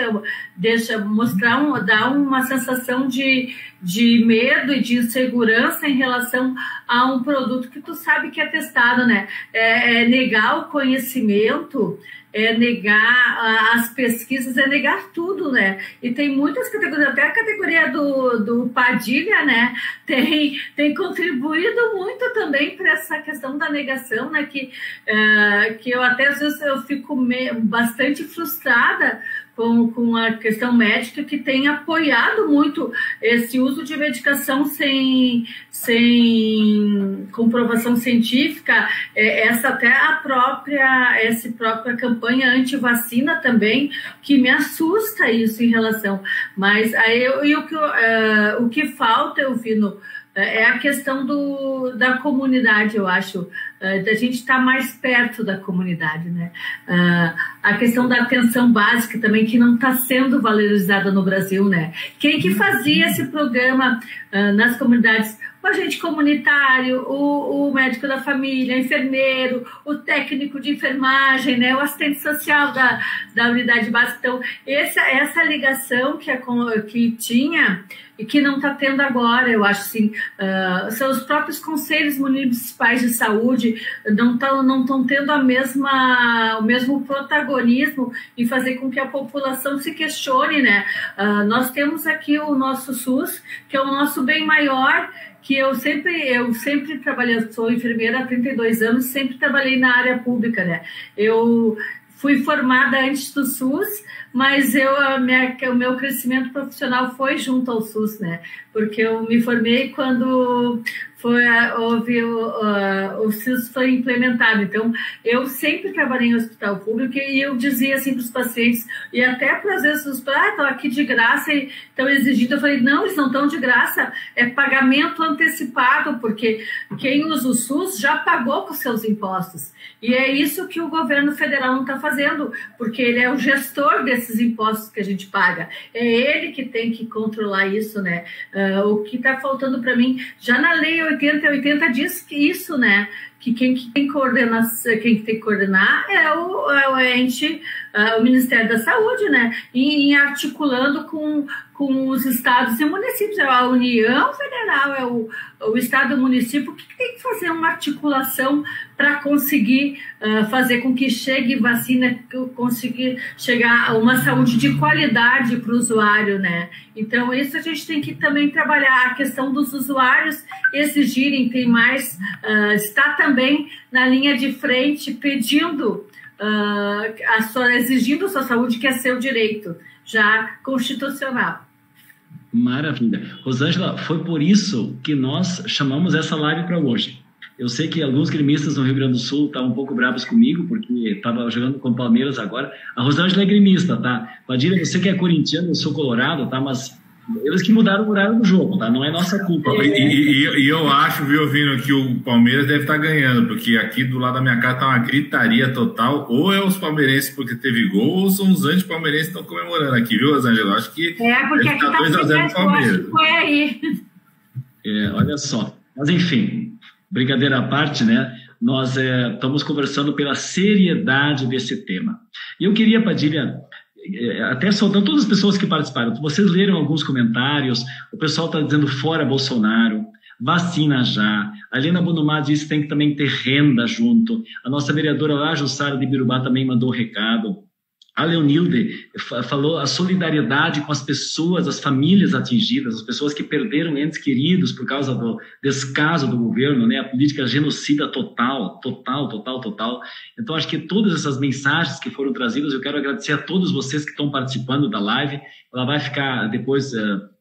dá uma sensação de medo e de insegurança em relação a um produto que tu sabe que é testado, né? Negar o conhecimento, negar as pesquisas, negar tudo, né? E tem muitas categorias, até a categoria do Padilha, né? Tem contribuído muito também para essa questão da negação, né? Que eu até às vezes eu fico bastante frustrada com a questão médica, que tem apoiado muito esse uso de medicação sem comprovação científica, essa própria campanha anti-vacina também, que me assusta isso em relação. Mas aí o que falta, Elvino, é a questão da comunidade, eu acho, da gente estar mais perto da comunidade, né? A questão da atenção básica também, que não está sendo valorizada no Brasil, né? Quem que fazia esse programa nas comunidades? O agente comunitário, o médico da família, o enfermeiro, o técnico de enfermagem, né? O assistente social da unidade básica. Então, essa ligação que tinha e que não está tendo agora, eu acho, assim, são os próprios conselhos municipais de saúde não estão tendo o mesmo protagonismo em fazer com que a população se questione, né? Nós temos aqui o nosso SUS, que é o nosso bem maior, que eu sempre trabalhei, sou enfermeira há 32 anos, sempre trabalhei na área pública, né? Eu fui formada antes do SUS, mas o meu crescimento profissional foi junto ao SUS, né? porque eu me formei quando o SUS foi implementado. Então, eu sempre trabalhei em hospital público e eu dizia assim para os pacientes, e até para às vezes estão aqui de graça e estão exigindo. Eu falei, não, eles não estão de graça, é pagamento antecipado, porque quem usa o SUS já pagou com seus impostos. E é isso que o governo federal não está fazendo, porque ele é o gestor desses impostos que a gente paga. É ele que tem que controlar isso, né? O que está faltando para mim, já na lei 80 diz que isso, né? Que quem tem que coordenar é o ente, o Ministério da Saúde, né? E articulando com os estados e municípios. A União Federal, é o estado e o município que tem que fazer uma articulação para conseguir fazer com que chegue vacina, conseguir chegar a uma saúde de qualidade para o usuário, né? Então, isso a gente tem que também trabalhar, a questão dos usuários exigirem, tem mais, está também na linha de frente pedindo, exigindo a sua saúde, que é seu direito, já constitucional. Maravilha. Rosângela, foi por isso que nós chamamos essa live para hoje. Eu sei que alguns gremistas no Rio Grande do Sul estavam um pouco bravos comigo, porque estava jogando com o Palmeiras agora. A Rosângela é gremista, tá? Padilha, você que é corintiano, eu sou colorado, tá? Mas eles que mudaram o horário do jogo, tá? Não é nossa culpa. E eu acho, viu, Vino, que o Palmeiras deve estar ganhando, porque aqui do lado da minha casa tá uma gritaria total. Ou é os palmeirenses porque teve gol, ou são os anti-palmeirenses que estão comemorando aqui, viu, Rosângela? Acho que porque aqui tá 2-0 pro Palmeiras. Foi aí. Olha só. Mas, enfim, brincadeira à parte, né? Nós estamos conversando pela seriedade desse tema. E eu queria, Padilha, até soltando todas as pessoas que participaram, vocês leram alguns comentários, o pessoal está dizendo fora Bolsonaro, vacina já, a Helena Bonumá disse que tem que também ter renda junto, a nossa vereadora lá, Jussara de Birubá, também mandou um recado, a Leonilde falou a solidariedade com as pessoas, as famílias atingidas, as pessoas que perderam entes queridos por causa do descaso do governo, né? A política genocida total. Então, acho que todas essas mensagens que foram trazidas, eu quero agradecer a todos vocês que estão participando da live. Ela vai ficar depois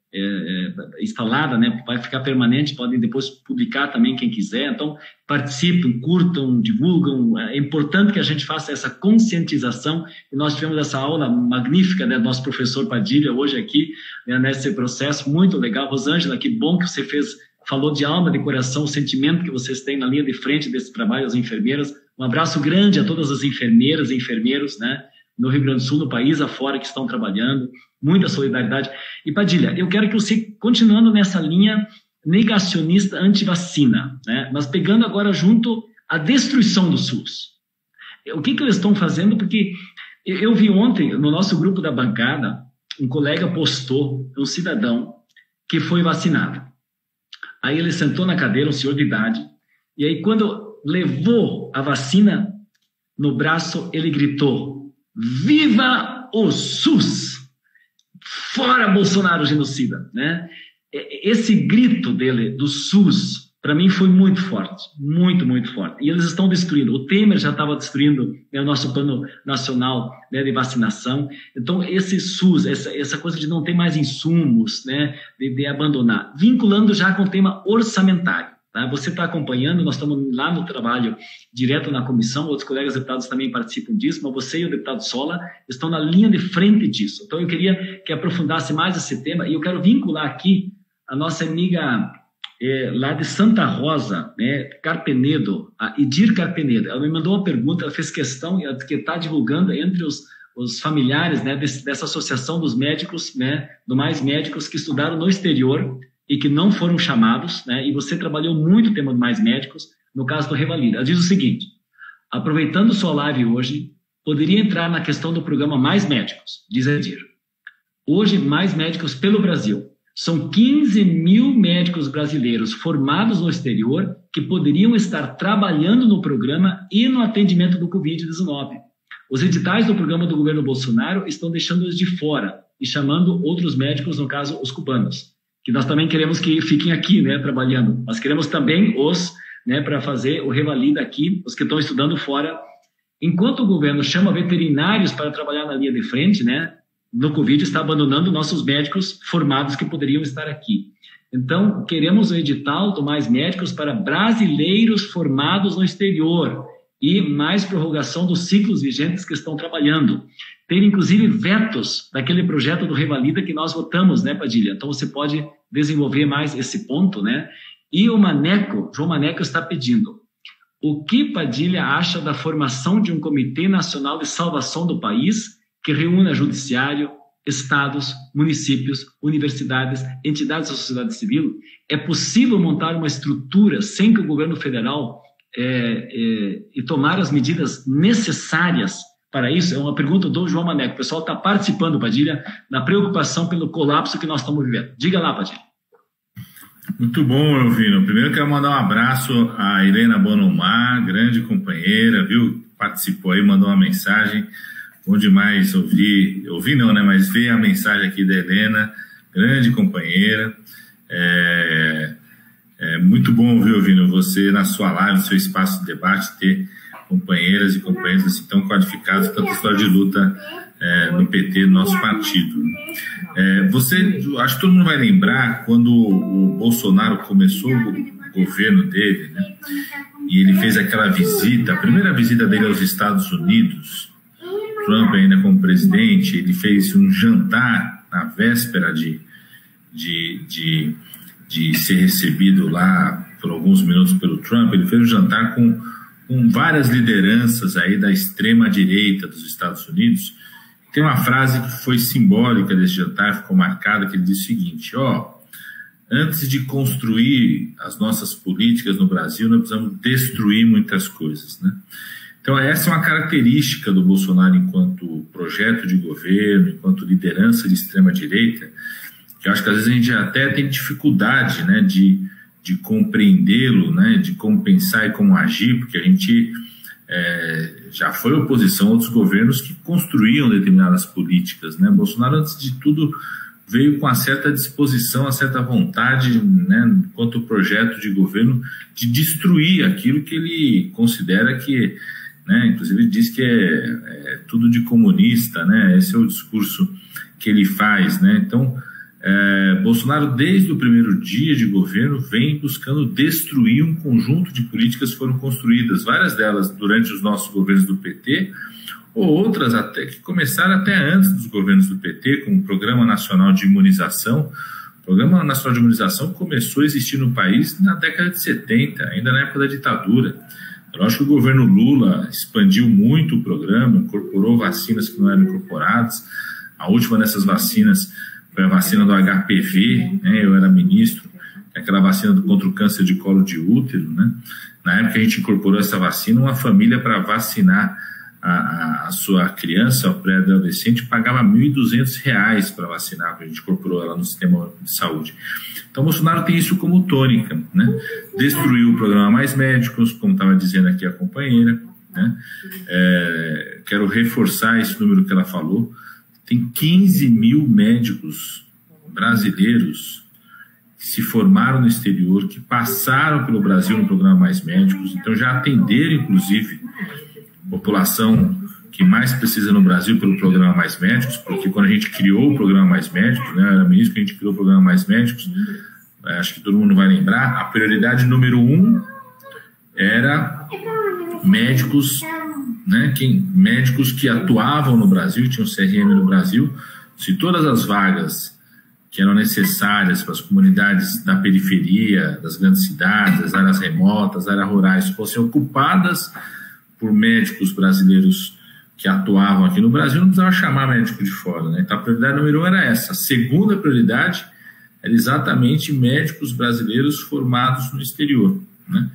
instalada, né? Vai ficar permanente, podem depois publicar também quem quiser. Então, participem, curtam, divulgam. É importante que a gente faça essa conscientização. E nós tivemos essa aula magnífica, né, do nosso professor Padilha hoje aqui, né, nesse processo muito legal. Rosângela, que bom que você falou de alma, de coração, o sentimento que vocês têm na linha de frente desse trabalho, as enfermeiras. Um abraço grande a todas as enfermeiras e enfermeiros, né, no Rio Grande do Sul, no país afora, que estão trabalhando. Muita solidariedade. E, Padilha, eu quero que você, continuando nessa linha negacionista anti-vacina, né? Mas pegando agora junto a destruição do SUS. O que eles estão fazendo? Porque eu vi ontem, no nosso grupo da bancada, um colega postou, um cidadão, que foi vacinado. Aí ele sentou na cadeira, um senhor de idade, e aí quando levou a vacina no braço, ele gritou: "Viva o SUS! Fora Bolsonaro genocida", né? Esse grito dele, do SUS, para mim foi muito forte, muito forte. E eles estão destruindo. O Temer já estava destruindo, né, o nosso plano nacional, né, de vacinação. Então, esse SUS, essa coisa de não ter mais insumos, né, de abandonar, vinculando já com o tema orçamentário. Tá? Você está acompanhando, nós estamos lá no trabalho direto na comissão, outros colegas deputados também participam disso, mas você e o deputado Sola estão na linha de frente disso. Então, eu queria que aprofundasse mais esse tema, e eu quero vincular aqui a nossa amiga lá de Santa Rosa, né, Carpenedo, a Edir Carpenedo. Ela me mandou uma pergunta, ela fez questão que está divulgando entre os familiares, né, dessa associação dos médicos, né, do Mais Médicos que estudaram no exterior e que não foram chamados, né, e você trabalhou muito o tema do Mais Médicos, no caso do Revalida. Ela diz o seguinte: aproveitando sua live hoje, poderia entrar na questão do programa Mais Médicos, diz Edir. Hoje, Mais Médicos pelo Brasil. São 15 mil médicos brasileiros formados no exterior que poderiam estar trabalhando no programa e no atendimento do Covid-19. Os editais do programa do governo Bolsonaro estão deixando-os de fora e chamando outros médicos, no caso, os cubanos, que nós também queremos que fiquem aqui, né, trabalhando. Nós queremos também né, para fazer o Revalida aqui, os que estão estudando fora. Enquanto o governo chama veterinários para trabalhar na linha de frente, né, no Covid, está abandonando nossos médicos formados que poderiam estar aqui. Então, queremos o edital do Mais Médicos para brasileiros formados no exterior e mais prorrogação dos ciclos vigentes que estão trabalhando. Tem, inclusive, vetos daquele projeto do Revalida que nós votamos, né, Padilha? Então, você pode desenvolver mais esse ponto, né? E o Maneco, João Maneco está pedindo: o que Padilha acha da formação de um Comitê Nacional de Salvação do país que reúna judiciário, estados, municípios, universidades, entidades da sociedade civil? É possível montar uma estrutura sem que o governo federal e tomar as medidas necessárias para isso? É uma pergunta do João Maneco. O pessoal está participando, Padilha, na preocupação pelo colapso que nós estamos vivendo. Diga lá, Padilha. Muito bom, Elvino. Primeiro quero mandar um abraço à Helena Bonomar, grande companheira, viu? Participou aí, mandou uma mensagem. Bom demais ouvir não, né? Mas ver a mensagem aqui da Helena, grande companheira. É muito bom, viu, Elvino, você na sua live, no seu espaço de debate, ter companheiras e companheiros assim tão qualificados, tanta história de luta no PT, no nosso partido. Acho que todo mundo vai lembrar quando o Bolsonaro começou o governo dele, né? E ele fez aquela visita, a primeira visita dele aos Estados Unidos, Trump ainda como presidente, ele fez um jantar na véspera de ser recebido lá por alguns minutos pelo Trump. Ele fez um jantar com várias lideranças aí da extrema-direita dos Estados Unidos. Tem uma frase que foi simbólica desse jantar, ficou marcada, que ele disse o seguinte: antes de construir as nossas políticas no Brasil, nós precisamos destruir muitas coisas, né? Então, essa é uma característica do Bolsonaro enquanto projeto de governo, enquanto liderança de extrema-direita, que eu acho que às vezes a gente até tem dificuldade, né, de compreendê-lo, né, de como pensar e como agir, porque a gente já foi oposição a outros governos que construíam determinadas políticas, né? Bolsonaro, antes de tudo, veio com uma certa disposição, uma certa vontade, né, enquanto projeto de governo, de destruir aquilo que ele considera que, né, inclusive ele diz que é tudo de comunista, né? Esse é o discurso que ele faz, né? Então, Bolsonaro, desde o primeiro dia de governo, vem buscando destruir um conjunto de políticas que foram construídas, várias delas durante os nossos governos do PT, ou outras até que começaram até antes dos governos do PT, como o Programa Nacional de Imunização. O Programa Nacional de Imunização começou a existir no país na década de 70, ainda na época da ditadura. Eu acho que o governo Lula expandiu muito o programa, incorporou vacinas que não eram incorporadas. A última dessas vacinas foi a vacina do HPV, né? Eu era ministro, aquela vacina contra o câncer de colo de útero, né? Na época a gente incorporou essa vacina, uma família para vacinar a sua criança, o pré-adolescente, pagava R$ 1.200 para vacinar, porque a gente incorporou ela no sistema de saúde. Então, Bolsonaro tem isso como tônica, né? Destruiu o programa Mais Médicos, como estava dizendo aqui a companheira, né? Quero reforçar esse número que ela falou. Tem 15 mil médicos brasileiros que se formaram no exterior, que passaram pelo Brasil no programa Mais Médicos, então já atenderam, inclusive, a população que mais precisa no Brasil pelo programa Mais Médicos, porque quando a gente criou o programa Mais Médicos, né, era ministro que a gente criou o programa Mais Médicos, acho que todo mundo vai lembrar, a prioridade número 1 era médicos, né, médicos que atuavam no Brasil, tinham CRM no Brasil. Se todas as vagas que eram necessárias para as comunidades da periferia, das grandes cidades, das áreas remotas, das áreas rurais, fossem ocupadas por médicos brasileiros que atuavam aqui no Brasil, não precisava chamar médico de fora, né? Então a prioridade número 1 era essa. A segunda prioridade era exatamente médicos brasileiros formados no exterior, né?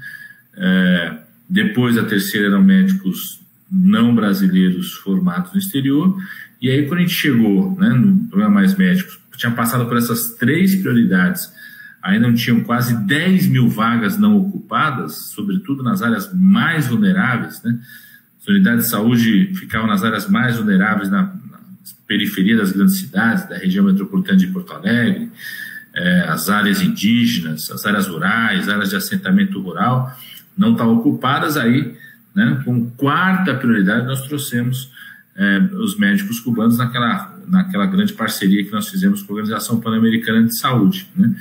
Depois a terceira eram médicos não brasileiros formados no exterior, e aí quando a gente chegou, né, no programa Mais Médicos, tinha passado por essas 3 prioridades, ainda não tinham quase 10 mil vagas não ocupadas, sobretudo nas áreas mais vulneráveis, né? As unidades de saúde ficavam nas áreas mais vulneráveis, na periferia das grandes cidades, da região metropolitana de Porto Alegre, as áreas indígenas, as áreas rurais, áreas de assentamento rural, não estavam ocupadas. Aí, né, como quarta prioridade, nós trouxemos os médicos cubanos naquela grande parceria que nós fizemos com a Organização Pan-Americana de Saúde, né?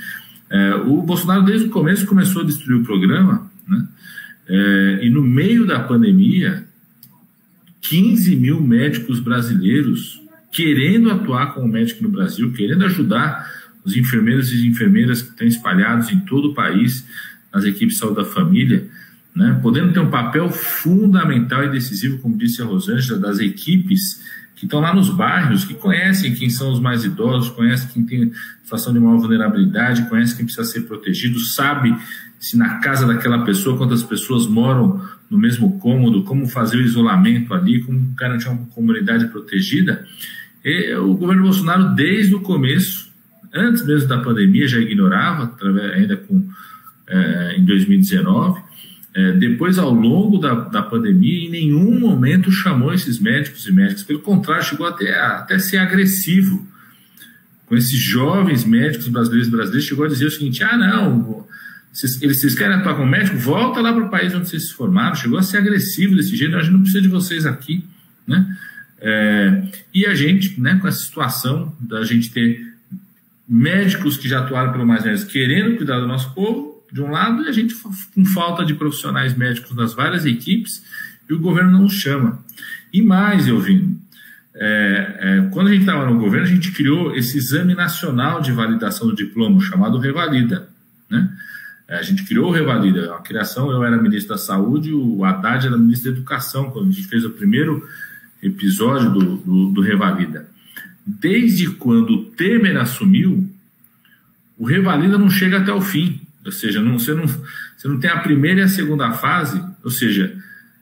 O Bolsonaro, desde o começo, começou a destruir o programa, né? E no meio da pandemia, 15 mil médicos brasileiros querendo atuar como médico no Brasil, querendo ajudar os enfermeiros e enfermeiras que estão espalhados em todo o país, nas equipes de saúde da família, né? Podendo ter um papel fundamental e decisivo, como disse a Rosângela, das equipes que estão lá nos bairros, que conhecem quem são os mais idosos, conhecem quem tem situação de maior vulnerabilidade, conhecem quem precisa ser protegido, sabe se na casa daquela pessoa, quantas pessoas moram no mesmo cômodo, como fazer o isolamento ali, como garantir uma comunidade protegida. E o governo Bolsonaro, desde o começo, antes mesmo da pandemia, já ignorava, ainda em 2019, depois, ao longo da pandemia, em nenhum momento chamou esses médicos e médicas. Pelo contrário, chegou até ser agressivo com esses jovens médicos brasileiros, chegou a dizer o seguinte: não, vocês querem atuar como médico? Volta lá para o país onde vocês se formaram. Chegou a ser agressivo desse jeito: a gente não precisa de vocês aqui, né? E a gente, né, com essa situação da gente ter médicos que já atuaram pelo Mais Médicos querendo cuidar do nosso povo, de um lado, e a gente com falta de profissionais médicos nas várias equipes, e o governo não os chama. E mais, Elvino, quando a gente estava no governo, a gente criou esse Exame Nacional de Validação do Diploma, chamado Revalida, né? A gente criou o Revalida, a criação, eu era ministro da Saúde, o Haddad era ministro da Educação, quando a gente fez o primeiro episódio do Revalida. Desde quando o Temer assumiu, o Revalida não chega até o fim. Ou seja, você não tem a primeira e a segunda fase, ou seja,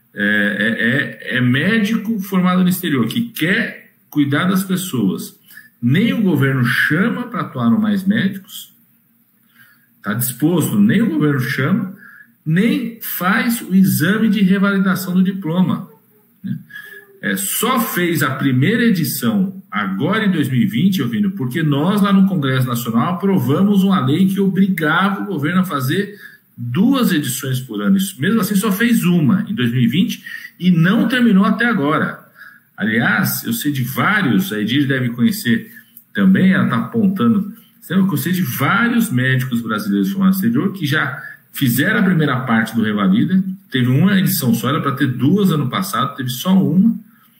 médico formado no exterior que quer cuidar das pessoas. Nem o governo chama para atuar no Mais Médicos, está disposto, nem o governo chama, nem faz o exame de revalidação do diploma, né? Só fez a primeira edição agora em 2020, ouvindo, porque nós lá no Congresso Nacional aprovamos uma lei que obrigava o governo a fazer 2 edições por ano. Isso, mesmo assim, só fez uma em 2020 e não terminou até agora. Aliás, eu sei de vários, a Edir deve conhecer também, ela está apontando, eu sei de vários médicos brasileiros formados no exterior que já fizeram a primeira parte do Revalida, teve uma edição só, era para ter 2 ano passado, teve só uma.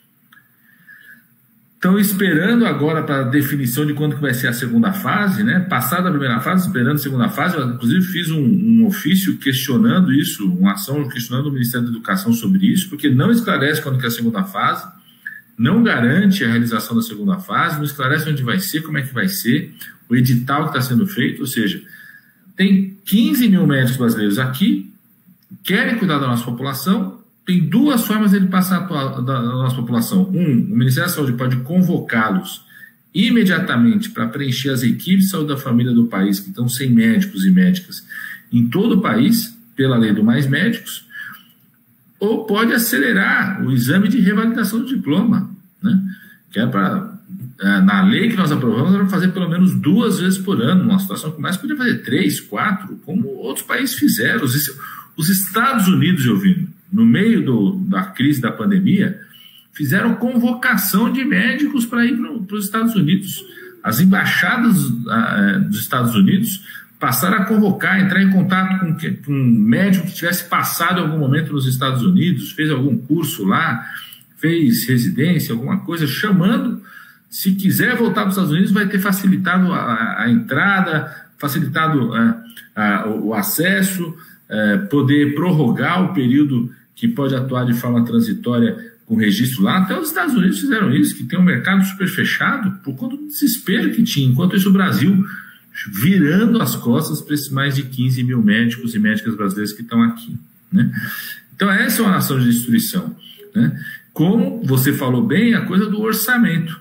Estão esperando agora para a definição de quando que vai ser a segunda fase, né? Passada a primeira fase, esperando a segunda fase. Eu, inclusive, fiz um ofício questionando isso, uma ação questionando o Ministério da Educação sobre isso, porque não esclarece quando que é a segunda fase, não garante a realização da segunda fase, não esclarece onde vai ser, como é que vai ser, o edital que está sendo feito. Ou seja, tem 15 mil médicos brasileiros aqui, querem cuidar da nossa população. Tem 2 formas de ele passar da nossa população. O Ministério da Saúde pode convocá-los imediatamente para preencher as equipes de saúde da família do país, que estão sem médicos e médicas em todo o país, pela lei do Mais Médicos, ou pode acelerar o exame de revalidação do diploma, né? Que é para, na lei que nós aprovamos, era fazer pelo menos 2 vezes por ano. Uma situação que mais podia fazer 3, 4, como outros países fizeram. Os Estados Unidos, ouvindo, no meio da crise da pandemia, fizeram convocação de médicos para ir para os Estados Unidos. As embaixadas dos Estados Unidos passaram a convocar, entrar em contato com um médico que tivesse passado em algum momento nos Estados Unidos, fez algum curso lá, fez residência, alguma coisa, chamando, se quiser voltar para os Estados Unidos, vai ter facilitado a entrada, facilitado o acesso, poder prorrogar o período que pode atuar de forma transitória com registro lá. Até os Estados Unidos fizeram isso, que tem um mercado super fechado por conta do desespero que tinha. Enquanto isso, o Brasil virando as costas para esses mais de 15 mil médicos e médicas brasileiros que estão aqui, né? Então, essa é uma ação de destruição, né? Como você falou bem, a coisa do orçamento.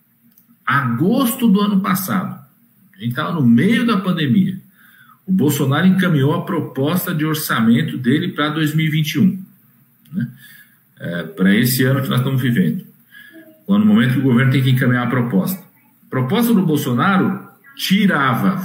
Agosto do ano passado, a gente estava no meio da pandemia, o Bolsonaro encaminhou a proposta de orçamento dele para 2021, né? Para esse ano que nós estamos vivendo, no momento que o governo tem que encaminhar a proposta. A proposta do Bolsonaro tirava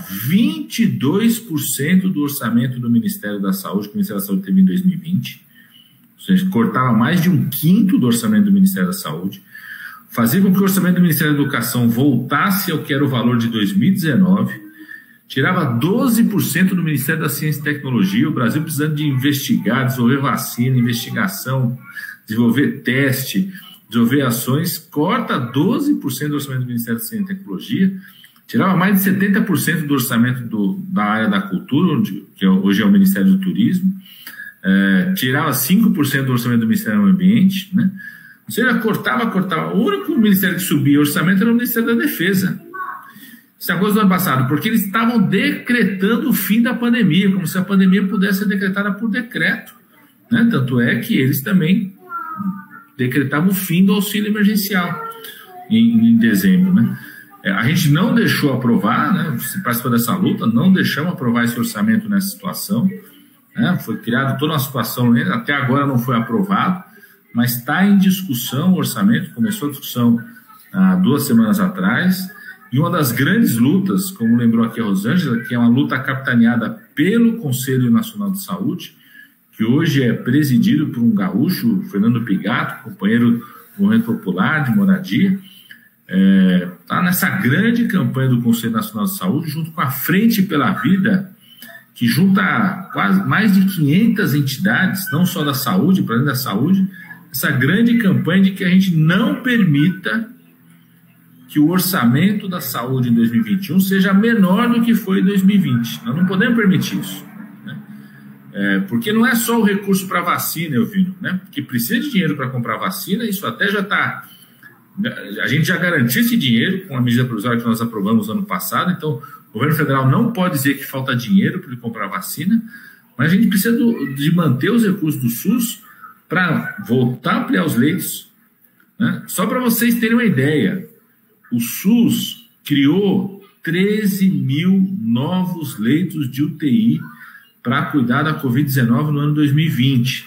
22% do orçamento do Ministério da Saúde, que o Ministério da Saúde teve em 2020, ou seja, cortava mais de 1/5 do orçamento do Ministério da Saúde, fazia com que o orçamento do Ministério da Educação voltasse ao que era o valor de 2019, tirava 12% do Ministério da Ciência e Tecnologia, o Brasil precisando de investigar, desenvolver vacina, investigação, desenvolver teste, desenvolver ações, corta 12% do orçamento do Ministério da Ciência e Tecnologia, tirava mais de 70% do orçamento da área da cultura, que hoje é o Ministério do Turismo, tirava 5% do orçamento do Ministério do Meio Ambiente, né? Ou seja, cortava. O único ministério que subia o orçamento era o Ministério da Defesa. Isso é coisa do ano passado, porque eles estavam decretando o fim da pandemia, como se a pandemia pudesse ser decretada por decreto, né? Tanto é que eles também decretavam o fim do auxílio emergencial em dezembro, né? A gente não deixou aprovar, né? Se participou dessa luta, não deixamos aprovar esse orçamento nessa situação, né? Foi criada toda uma situação, até agora não foi aprovado, mas está em discussão o orçamento, começou a discussão há 2 semanas atrás, e uma das grandes lutas, como lembrou aqui a Rosângela, que é uma luta capitaneada pelo Conselho Nacional de Saúde, que hoje é presidido por um gaúcho, Fernando Pigato, companheiro do Movimento Popular de Moradia, está nessa grande campanha do Conselho Nacional de Saúde, junto com a Frente pela Vida, que junta quase mais de 500 entidades, não só da saúde, para além da saúde, essa grande campanha de que a gente não permita que o orçamento da saúde em 2021 seja menor do que foi em 2020. Nós não podemos permitir isso, né? Porque não é só o recurso para vacina, Elvino, né? Porque precisa de dinheiro para comprar vacina, isso até já está... A gente já garantiu esse dinheiro com a medida provisória que nós aprovamos ano passado, então o governo federal não pode dizer que falta dinheiro para ele comprar vacina, mas a gente precisa de manter os recursos do SUS para voltar a ampliar os leitos, né? Só para vocês terem uma ideia, o SUS criou 13 mil novos leitos de UTI para cuidar da Covid-19 no ano 2020.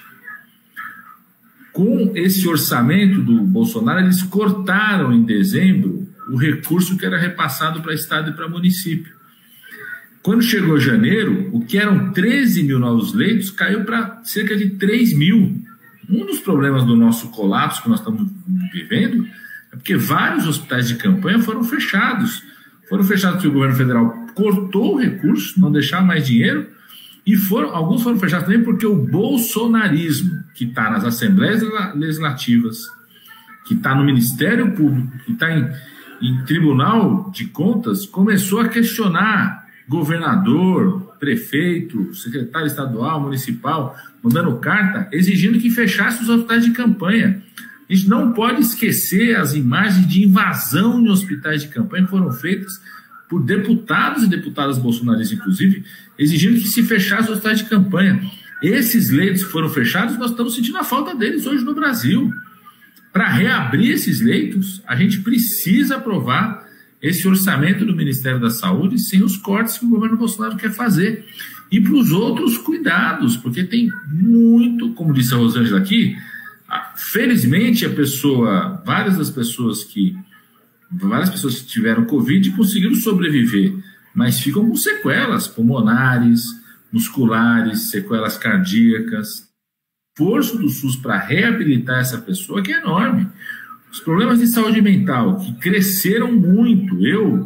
Com esse orçamento do Bolsonaro, eles cortaram em dezembro o recurso que era repassado para estado e para município. Quando chegou janeiro, o que eram 13 mil novos leitos caiu para cerca de 3 mil. Um dos problemas do nosso colapso que nós estamos vivendo é porque vários hospitais de campanha foram fechados. Foram fechados porque o governo federal cortou o recurso, não deixava mais dinheiro, e alguns foram fechados também porque o bolsonarismo, que está nas assembleias legislativas, que está no Ministério Público, que está em Tribunal de Contas, começou a questionar governador, prefeito, secretário estadual, municipal, mandando carta, exigindo que fechasse os hospitais de campanha. A gente não pode esquecer as imagens de invasão em hospitais de campanha que foram feitas por deputados e deputadas bolsonaristas, inclusive, exigindo que se fechasse os hospitais de campanha. Esses leitos que foram fechados, nós estamos sentindo a falta deles hoje no Brasil. Para reabrir esses leitos, a gente precisa aprovar esse orçamento do Ministério da Saúde sem os cortes que o governo Bolsonaro quer fazer. E para os outros cuidados, porque tem muito, como disse a Rosângela aqui, felizmente várias pessoas que tiveram Covid conseguiram sobreviver, mas ficam com sequelas pulmonares, musculares, sequelas cardíacas. O esforço do SUS para reabilitar essa pessoa que é enorme. Os problemas de saúde mental, que cresceram muito. Eu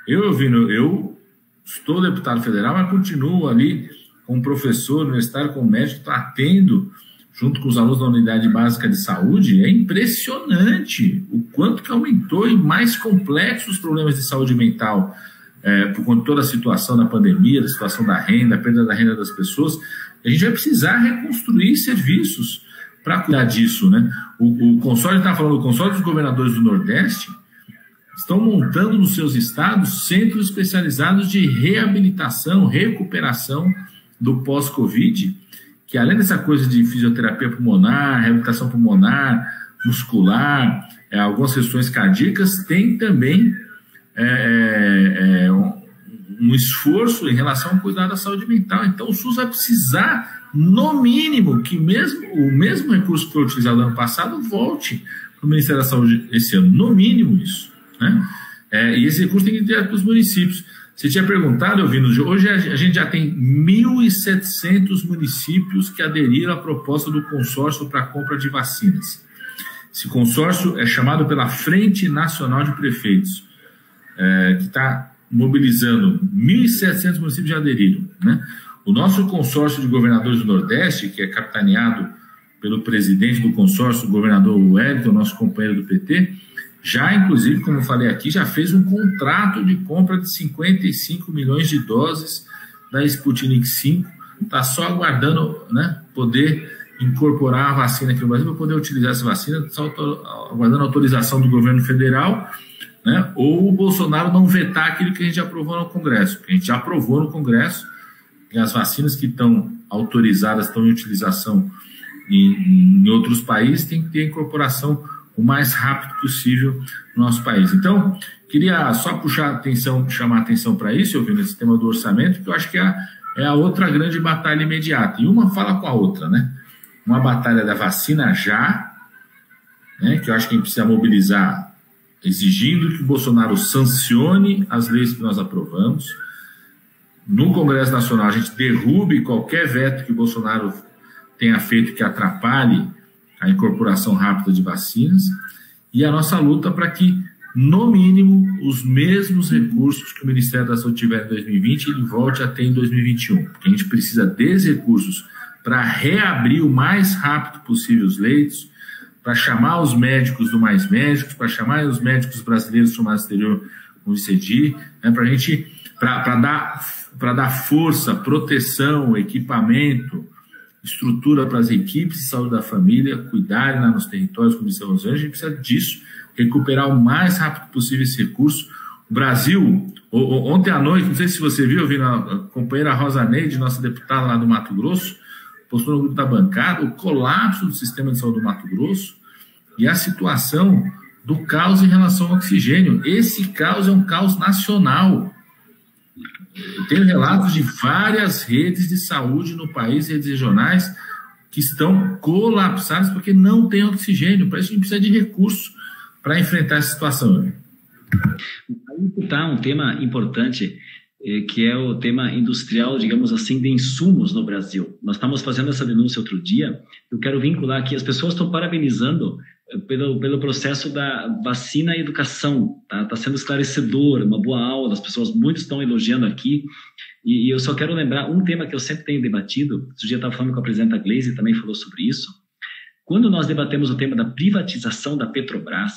estou deputado federal, mas continuo ali como professor universitário, como médico, atendo junto com os alunos da unidade básica de saúde. É impressionante o quanto que aumentou e mais complexos os problemas de saúde mental, por conta de toda a situação da pandemia, da situação da renda, a perda da renda das pessoas. A gente vai precisar reconstruir serviços para cuidar disso, né? O consórcio está falando, o consórcio dos governadores do Nordeste estão montando nos seus estados centros especializados de reabilitação, recuperação do pós-Covid, que além dessa coisa de fisioterapia pulmonar, reabilitação pulmonar, muscular, algumas questões cardíacas, tem também um esforço em relação ao cuidado da saúde mental. Então o SUS vai precisar, no mínimo, que o mesmo recurso que foi utilizado no ano passado volte para o Ministério da Saúde esse ano, no mínimo isso, né? E esse recurso tem que ir direto para os municípios. Você tinha perguntado, Elvino, hoje a gente já tem 1.700 municípios que aderiram à proposta do consórcio para a compra de vacinas. Esse consórcio é chamado pela Frente Nacional de Prefeitos, que está mobilizando 1.700 municípios já aderiram, né? O nosso consórcio de governadores do Nordeste, que é capitaneado pelo presidente do consórcio, o governador Wellington, nosso companheiro do PT, já, inclusive, como eu falei aqui, já fez um contrato de compra de 55 milhões de doses da Sputnik V, está só aguardando, né, poder incorporar a vacina aqui no Brasil, para poder utilizar essa vacina, está aguardando a autorização do governo federal, né, ou o Bolsonaro não vetar aquilo que a gente aprovou no Congresso, porque a gente já aprovou no Congresso, e as vacinas que estão autorizadas, estão em utilização em outros países, tem que ter a incorporação o mais rápido possível no nosso país. Então, queria só chamar a atenção para isso, eu vi nesse tema do orçamento, que eu acho que é a outra grande batalha imediata. E uma fala com a outra, né? Uma batalha da vacina já, né, que eu acho que a gente precisa mobilizar, exigindo que o Bolsonaro sancione as leis que nós aprovamos. No Congresso Nacional, a gente derrube qualquer veto que o Bolsonaro tenha feito que atrapalhe a incorporação rápida de vacinas, e a nossa luta para que, no mínimo, os mesmos recursos que o Ministério da Saúde tiver em 2020, ele volte a ter em 2021, porque a gente precisa desses recursos para reabrir o mais rápido possível os leitos, para chamar os médicos do Mais Médicos, para chamar os médicos brasileiros do mais exterior, como o ICEDI, né, para dar força, proteção, equipamento, estrutura para as equipes de saúde da família cuidarem lá nos territórios, como disse a Rosângela. A gente precisa disso, recuperar o mais rápido possível esse recurso. O Brasil, ontem à noite, não sei se você viu, eu vi a companheira Rosa Neide, nossa deputada lá do Mato Grosso, postou no grupo da bancada o colapso do sistema de saúde do Mato Grosso e a situação do caos em relação ao oxigênio. Esse caos é um caos nacional. Eu tenho relatos de várias redes de saúde no país, redes regionais, que estão colapsadas porque não tem oxigênio. Para isso a gente precisa de recursos para enfrentar essa situação. Aí está um tema importante, que é o tema industrial, digamos assim, de insumos no Brasil. Nós estamos fazendo essa denúncia outro dia. Eu quero vincular aqui, as pessoas estão parabenizando pelo processo da vacina e educação, tá sendo esclarecedor, uma boa aula, as pessoas muito estão elogiando aqui, e eu só quero lembrar um tema que eu sempre tenho debatido. Outro dia eu estava falando com a presidenta Gleisi, também falou sobre isso. Quando nós debatemos o tema da privatização da Petrobras,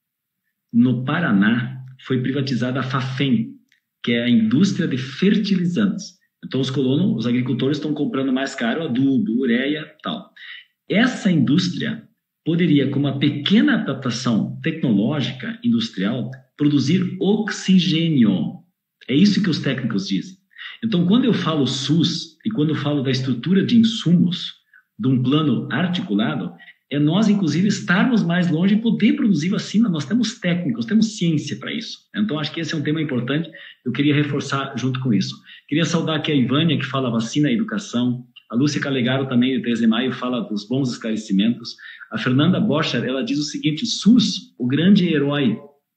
no Paraná foi privatizada a Fafem, que é a indústria de fertilizantes. Então os agricultores estão comprando mais caro adubo, ureia e tal. Essa indústria poderia, com uma pequena adaptação tecnológica industrial, produzir oxigênio. É isso que os técnicos dizem. Então, quando eu falo SUS e quando eu falo da estrutura de insumos, de um plano articulado, é nós, inclusive, estarmos mais longe e poder produzir vacina. Nós temos técnicos, temos ciência para isso. Então, acho que esse é um tema importante. Eu queria reforçar junto com isso. Queria saudar aqui a Ivânia, que fala vacina e educação. A Lúcia Calegaro, também, de 13 de maio, fala dos bons esclarecimentos. A Fernanda Bocher, ela diz o seguinte: SUS, o grande herói.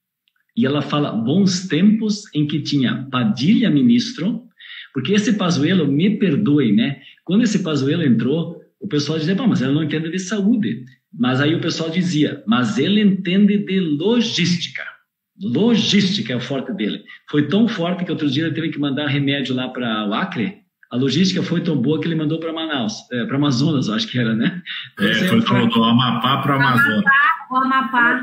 E ela fala bons tempos em que tinha Padilha ministro, porque esse Pazuello, me perdoe, né? Quando esse Pazuello entrou, o pessoal dizia, mas ele não entende de saúde. Mas aí o pessoal dizia, mas ele entende de logística. Logística é o forte dele. Foi tão forte que outro dia ele teve que mandar remédio lá para o Acre. A logística foi tão boa que ele mandou para Manaus, para Amazonas, acho que era, né? Então, foi do Amapá para Amazonas. O Amapá.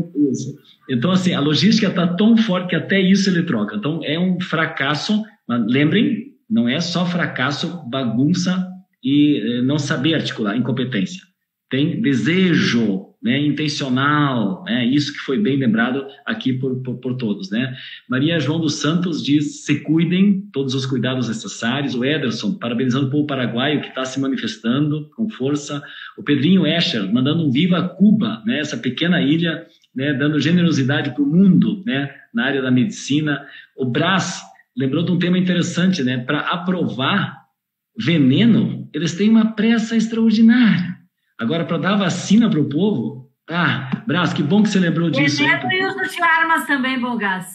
Então, assim, a logística está tão forte que até isso ele troca. Então, é um fracasso. Mas lembrem, não é só fracasso, bagunça e não saber articular, incompetência. Tem desejo, né, intencional, né, isso que foi bem lembrado aqui por todos, né. Maria João dos Santos diz, se cuidem, todos os cuidados necessários. O Ederson, parabenizando o povo paraguaio que está se manifestando com força. O Pedrinho Escher, mandando um viva Cuba, né, essa pequena ilha, né, dando generosidade para o mundo, né, na área da medicina. O Brás lembrou de um tema interessante, né, para aprovar veneno, eles têm uma pressa extraordinária. Agora, para dar vacina para o povo... Brás, que bom que você lembrou disso. Veneno e uso de armas também, Bolgas.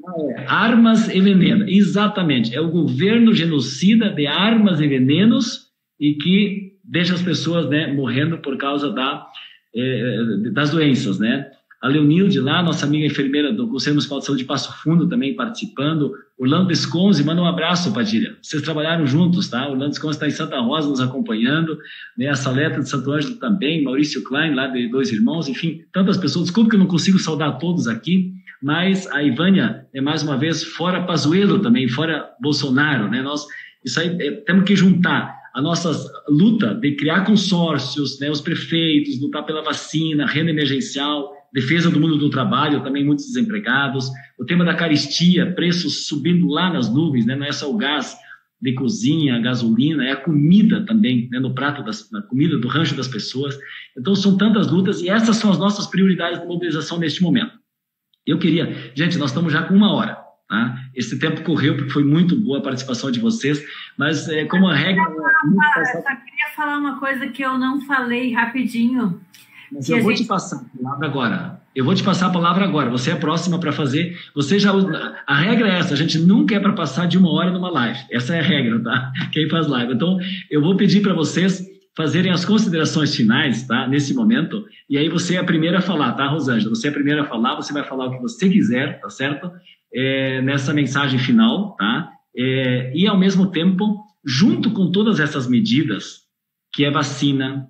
Armas e veneno, exatamente. É o governo genocida de armas e venenos e que deixa as pessoas, né, morrendo por causa das doenças, né? a Leonilde lá, nossa amiga enfermeira do Conselho Municipal de Saúde de Passo Fundo também participando, Orlando Desconze, manda um abraço, Padilha. Vocês trabalharam juntos, tá? Orlando Desconze está em Santa Rosa nos acompanhando, né? A Saleta de Santo Ângelo também, Maurício Klein, lá de Dois Irmãos, enfim, tantas pessoas. Desculpa que eu não consigo saudar todos aqui, mas a Ivânia é mais uma vez fora Pazuello também, fora Bolsonaro, né? Isso aí temos que juntar a nossa luta de criar consórcios, né? Os prefeitos, lutar pela vacina, renda emergencial, defesa do mundo do trabalho, também muitos desempregados, o tema da caristia, preços subindo lá nas nuvens, né? Não é só o gás de cozinha, a gasolina, é a comida também, né? No prato, na comida do rancho das pessoas. Então, são tantas lutas e essas são as nossas prioridades de mobilização neste momento. Eu queria... Gente, nós estamos já com 1 hora, tá? Esse tempo correu porque foi muito boa a participação de vocês, mas como a regra... Eu só queria falar uma coisa que eu não falei rapidinho. Mas eu vou te passar a palavra agora. Eu vou te passar a palavra agora. Você é a próxima para fazer. Você já a regra é essa. A gente nunca é para passar de 1 hora numa live. Essa é a regra, tá? Quem faz live. Então, eu vou pedir para vocês fazerem as considerações finais, tá? Nesse momento. E aí você é a primeira a falar, tá, Rosângela? Você é a primeira a falar. Você vai falar o que você quiser, tá certo? Nessa mensagem final, tá? E ao mesmo tempo, junto com todas essas medidas, que é vacina,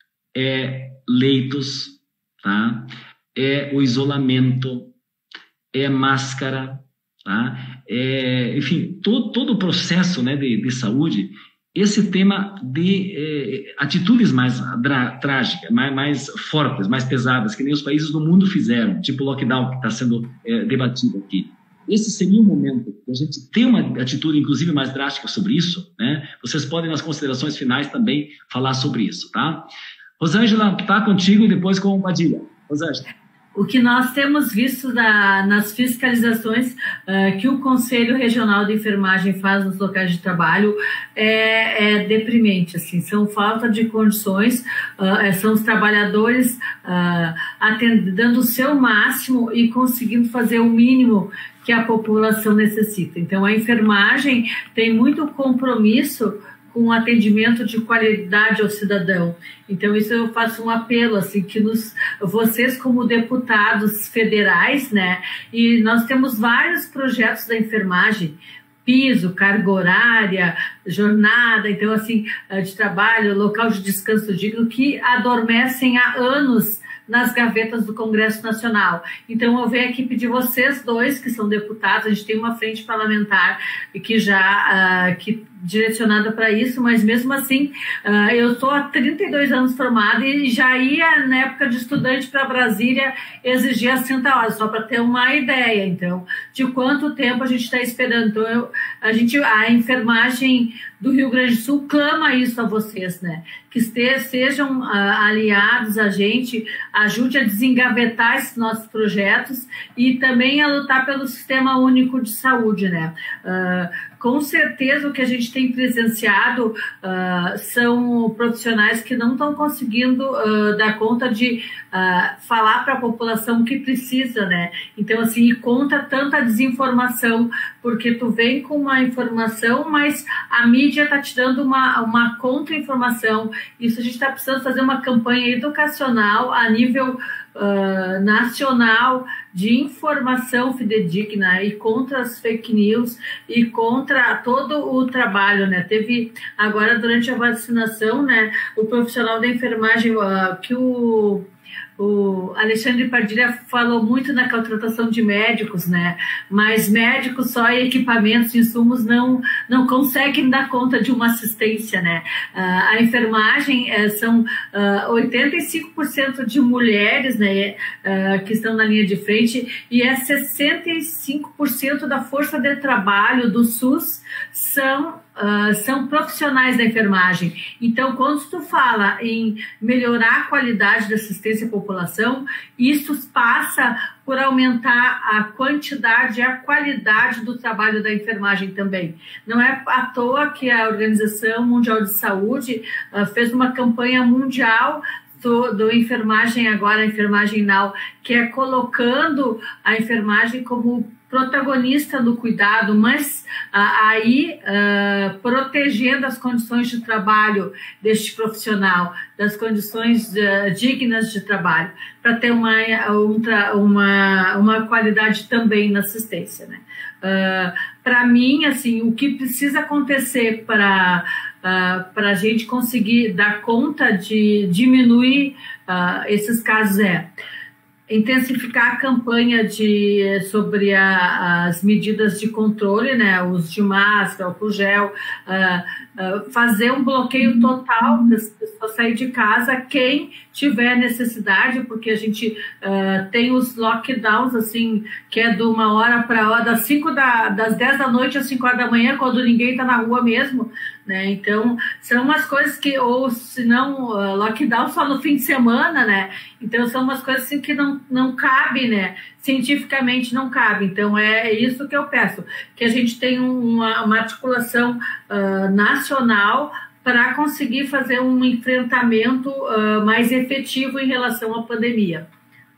leitos, tá? O isolamento, máscara, tá? Enfim, todo o processo, né, de saúde, esse tema de atitudes mais trágicas, mais fortes, mais pesadas, que nem os países do mundo fizeram, tipo o lockdown que está sendo debatido aqui. Esse seria o momento de a gente ter uma atitude, inclusive, mais drástica sobre isso, né? Vocês podem, nas considerações finais, também falar sobre isso, tá? Rosângela, está contigo e depois com o Padilha. Rosângela. O que nós temos visto nas fiscalizações que o Conselho Regional de Enfermagem faz nos locais de trabalho é deprimente, assim, são falta de condições, são os trabalhadores dando o seu máximo e conseguindo fazer o mínimo que a população necessita. Então, a enfermagem tem muito compromisso com atendimento de qualidade ao cidadão. Então, isso eu faço um apelo, assim, que vocês como deputados federais, né, e nós temos vários projetos da enfermagem, piso, carga horária, jornada, então, assim, de trabalho, local de descanso digno, que adormecem há anos nas gavetas do Congresso Nacional. Então, eu venho aqui pedir vocês dois, que são deputados, a gente tem uma frente parlamentar que já direcionada para isso, mas mesmo assim, eu estou há 32 anos formada e já ia, na época de estudante, para Brasília exigir as 60 horas, só para ter uma ideia, então, de quanto tempo a gente está esperando. Então, a enfermagem do Rio Grande do Sul clama isso a vocês, né? Que sejam aliados a gente, ajude a desengavetar esses nossos projetos e também a lutar pelo Sistema Único de Saúde, né? Com certeza o que a gente tem presenciado são profissionais que não estão conseguindo dar conta de falar para a população o que precisa, né? Então, assim, contra tanta desinformação, porque tu vem com uma informação, mas a mídia está te dando uma contra-informação. Isso a gente está precisando fazer uma campanha educacional a nível nacional de informação fidedigna e contra as fake news e contra todo o trabalho, né? Teve agora durante a vacinação, né, o profissional da enfermagem que o Alexandre Padilha falou muito na contratação de médicos, né? Mas médicos só e equipamentos, insumos não conseguem dar conta de uma assistência, né? A enfermagem são 85% de mulheres, né, que estão na linha de frente e 65% da força de trabalho do SUS são profissionais da enfermagem. Então, quando tu fala em melhorar a qualidade da assistência à população, isso passa por aumentar a quantidade e a qualidade do trabalho da enfermagem também. Não é à toa que a Organização Mundial de Saúde fez uma campanha mundial do enfermagem agora, a enfermagem now, que é colocando a enfermagem como protagonista do cuidado, mas aí protegendo as condições de trabalho deste profissional, das condições dignas de trabalho, para ter uma qualidade também na assistência, né? Para mim, assim, o que precisa acontecer para a gente conseguir dar conta de diminuir esses casos intensificar a campanha sobre as medidas de controle, né, o uso de máscara, álcool gel, fazer um bloqueio total das pessoas sair de casa, quem tiver necessidade, porque a gente tem os lockdowns, assim, que é de uma hora para hora, das 10 da noite às 5 horas da manhã, quando ninguém está na rua mesmo, né? Então, são umas coisas que, ou se não, lockdown só no fim de semana, né? Então, são umas coisas assim, que não cabe, né? Cientificamente não cabe. Então, é isso que eu peço, que a gente tenha uma articulação nacional para conseguir fazer um enfrentamento mais efetivo em relação à pandemia.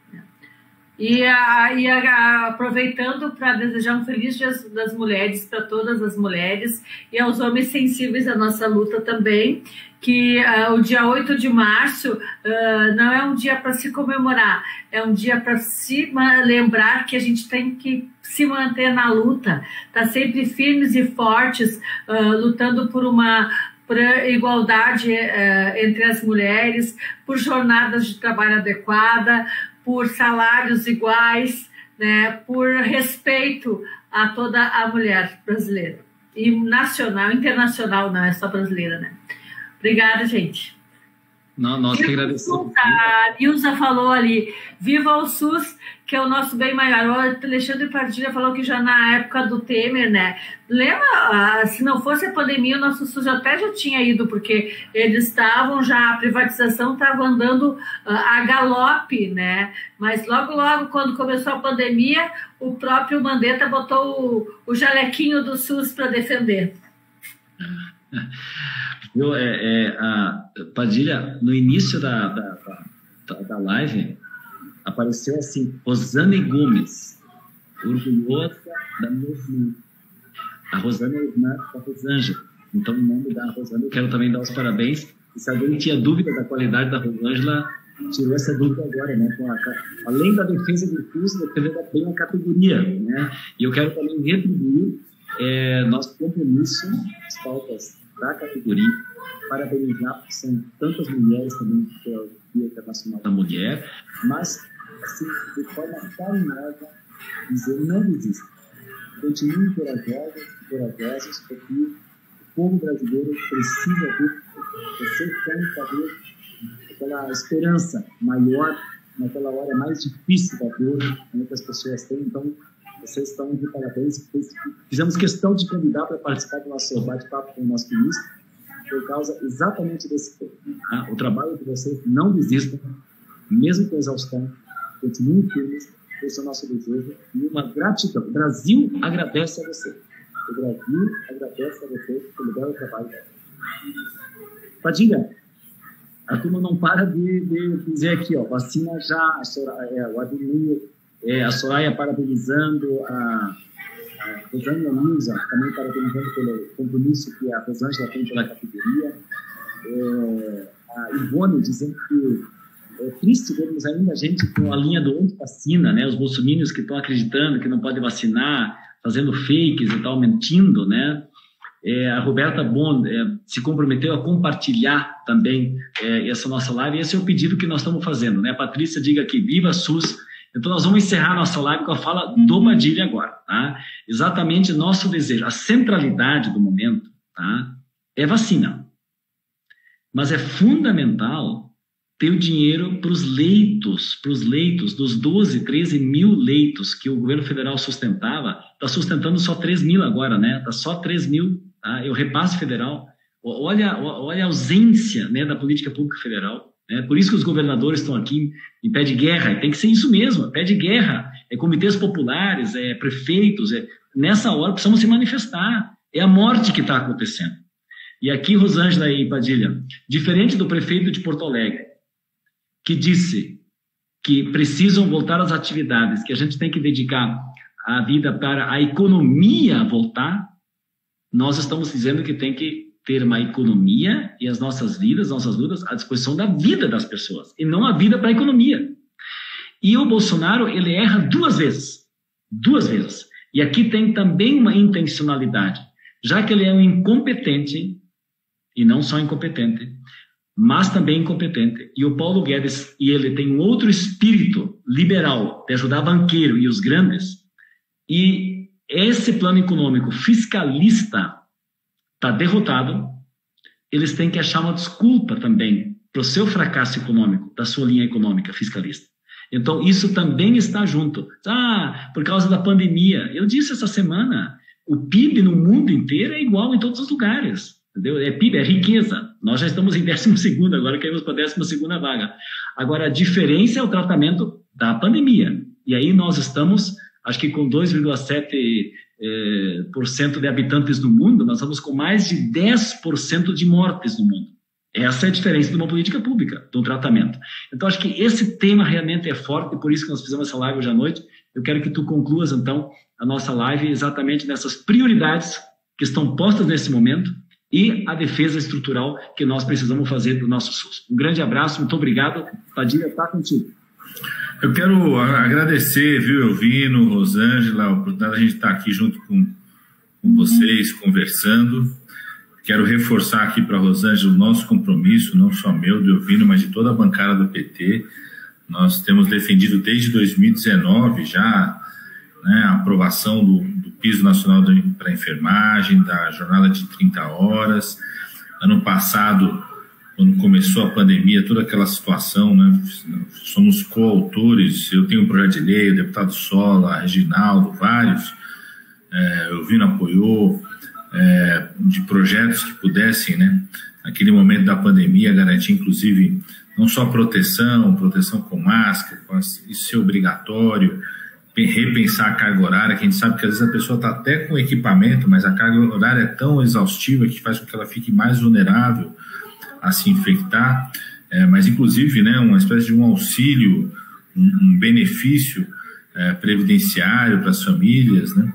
E aproveitando para desejar um feliz Dia das Mulheres para todas as mulheres e aos homens sensíveis à nossa luta também, que o dia 8 de março não é um dia para se comemorar, é um dia para se lembrar que a gente tem que se manter na luta, tá sempre firmes e fortes, lutando por igualdade entre as mulheres, por jornadas de trabalho adequada, por salários iguais, né, por respeito a toda a mulher brasileira. E nacional, internacional, não é só brasileira, né? Obrigada, gente. Não, nós que agradecemos. A Nilza falou ali, viva o SUS, que é o nosso bem maior. O Alexandre Padilha falou que já na época do Temer, né? Lembra, se não fosse a pandemia, o nosso SUS até já tinha ido, porque eles estavam já, a privatização estava andando a galope, né? Mas logo, quando começou a pandemia, o próprio Mandetta botou o jalequinho do SUS para defender. Padilha, no início da live, apareceu assim, Rosane Gomes, orgulhosa da minha irmã. A Rosane é a irmã da Rosângela. Então, em nome da Rosane, eu quero também dar os parabéns. E se alguém tinha dúvida da qualidade da Rosângela, tirou essa dúvida agora, né? Além da defesa do curso, defendendo bem a categoria, né? E eu quero também retribuir nosso compromisso, as pautas da categoria, parabenizar, porque são tantas mulheres também pelo Dia Internacional da Mulher, mas, assim, de forma carinhosa, dizer, não desista. Continuem corajosos, porque o povo brasileiro precisa ver, vocês têm que fazer aquela esperança maior, naquela hora mais difícil da dor, né, que as pessoas têm. Então, vocês estão de parabéns. Fizemos questão de convidar para participar do nosso bate-papo com o nosso ministro, por causa exatamente desse ponto. O trabalho de vocês, não desistam, mesmo com exaustão, continuem firmes, esse é o nosso desejo, e uma gratidão. O Brasil agradece a você. O Brasil agradece a você pelo belo trabalho. Padilha, a turma não para de dizer aqui, ó, vacina já, o Ademir, a Soraya parabenizando, a Rosane e a Nilza também parabenizando pelo compromisso que a Rosângela tem pela categoria, a Ivone dizendo que é triste vermos ainda a gente com a linha do anti-vacina, né, os bolsominions que estão acreditando que não pode vacinar, fazendo fakes e tal, mentindo, né? A Roberta Bond se comprometeu a compartilhar também essa nossa live, e esse é o pedido que nós estamos fazendo, né? A Patrícia diga aqui, viva SUS. Então, nós vamos encerrar nossa live com a fala do Padilha agora, tá? Exatamente nosso desejo. A centralidade do momento, tá? É vacina. Mas é fundamental ter o dinheiro para os leitos dos 12, 13 mil leitos que o governo federal sustentava. Está sustentando só 3 mil agora, né? Está só 3 mil, tá? É o repasse federal. Olha a ausência, né, da política pública federal. Por isso que os governadores estão aqui em pé de guerra. Tem que ser isso mesmo, pé de guerra. Comitês populares, prefeitos. Nessa hora precisamos se manifestar. É a morte que está acontecendo. E aqui, Rosângela e Padilha, diferente do prefeito de Porto Alegre, que disse que precisam voltar às atividades, que a gente tem que dedicar a vida para a economia voltar, nós estamos dizendo que tem que ter uma economia e as nossas vidas, nossas lutas, à disposição da vida das pessoas, e não a vida para a economia. E o Bolsonaro, ele erra duas vezes. E aqui tem também uma intencionalidade, já que ele é um incompetente, e não só incompetente, mas também incompetente, e o Paulo Guedes, e ele tem um outro espírito liberal de ajudar banqueiro e os grandes, e esse plano econômico fiscalista está derrotado, eles têm que achar uma desculpa também para o seu fracasso econômico, da sua linha econômica fiscalista. Então, isso também está junto. Por causa da pandemia. Eu disse essa semana, o PIB no mundo inteiro é igual em todos os lugares. Entendeu? PIB é riqueza. Nós já estamos em 12º, agora caímos para a 12ª vaga. Agora, a diferença é o tratamento da pandemia. E aí nós estamos, acho que com 2,7% de habitantes no mundo, nós estamos com mais de 10% de mortes no mundo. Essa é a diferença de uma política pública, de um tratamento. Então, acho que esse tema realmente é forte, e por isso que nós fizemos essa live hoje à noite. Eu quero que tu concluas, então, a nossa live exatamente nessas prioridades que estão postas nesse momento e a defesa estrutural que nós precisamos fazer do nosso SUS. Um grande abraço, muito obrigado. Padilha, está contigo. Eu quero agradecer, viu, Elvino, Rosângela, a oportunidade de a gente estar aqui junto com vocês, conversando. Quero reforçar aqui para a Rosângela o nosso compromisso, não só meu, do Elvino, mas de toda a bancada do PT. Nós temos defendido desde 2019 já, né, a aprovação do piso nacional para a enfermagem, da jornada de 30 horas. Ano passado, quando começou a pandemia, toda aquela situação, né, somos coautores, eu tenho um projeto de lei, o deputado Sola, Reginaldo, vários, Elvino apoiou, de projetos que pudessem, né, naquele momento da pandemia, garantir, inclusive, não só proteção com máscara, isso ser obrigatório, repensar a carga horária, que a gente sabe que às vezes a pessoa está até com equipamento, mas a carga horária é tão exaustiva que faz com que ela fique mais vulnerável a se infectar, mas inclusive, né, uma espécie de um auxílio, um benefício previdenciário para as famílias, né?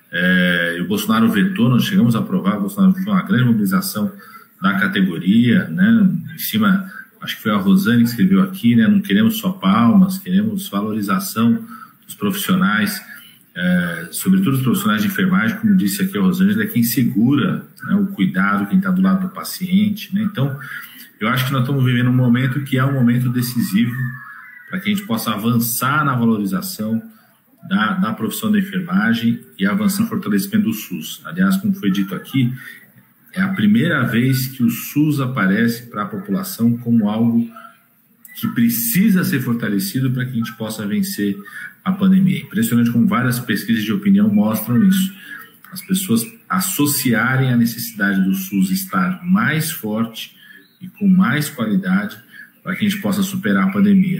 O Bolsonaro vetou, nós chegamos a aprovar, o Bolsonaro foi uma grande mobilização da categoria, né, em cima, acho que foi a Rosane que escreveu aqui, né, não queremos só palmas, queremos valorização dos profissionais, sobretudo os profissionais de enfermagem, como disse aqui a Rosângela, é quem segura, né, o cuidado, quem está do lado do paciente, né? Então, eu acho que nós estamos vivendo um momento que é um momento decisivo para que a gente possa avançar na valorização da profissão da enfermagem e avançar no fortalecimento do SUS. Aliás, como foi dito aqui, é a primeira vez que o SUS aparece para a população como algo que precisa ser fortalecido para que a gente possa vencer a pandemia. Impressionante como várias pesquisas de opinião mostram isso. As pessoas associarem a necessidade do SUS estar mais forte e com mais qualidade para que a gente possa superar a pandemia.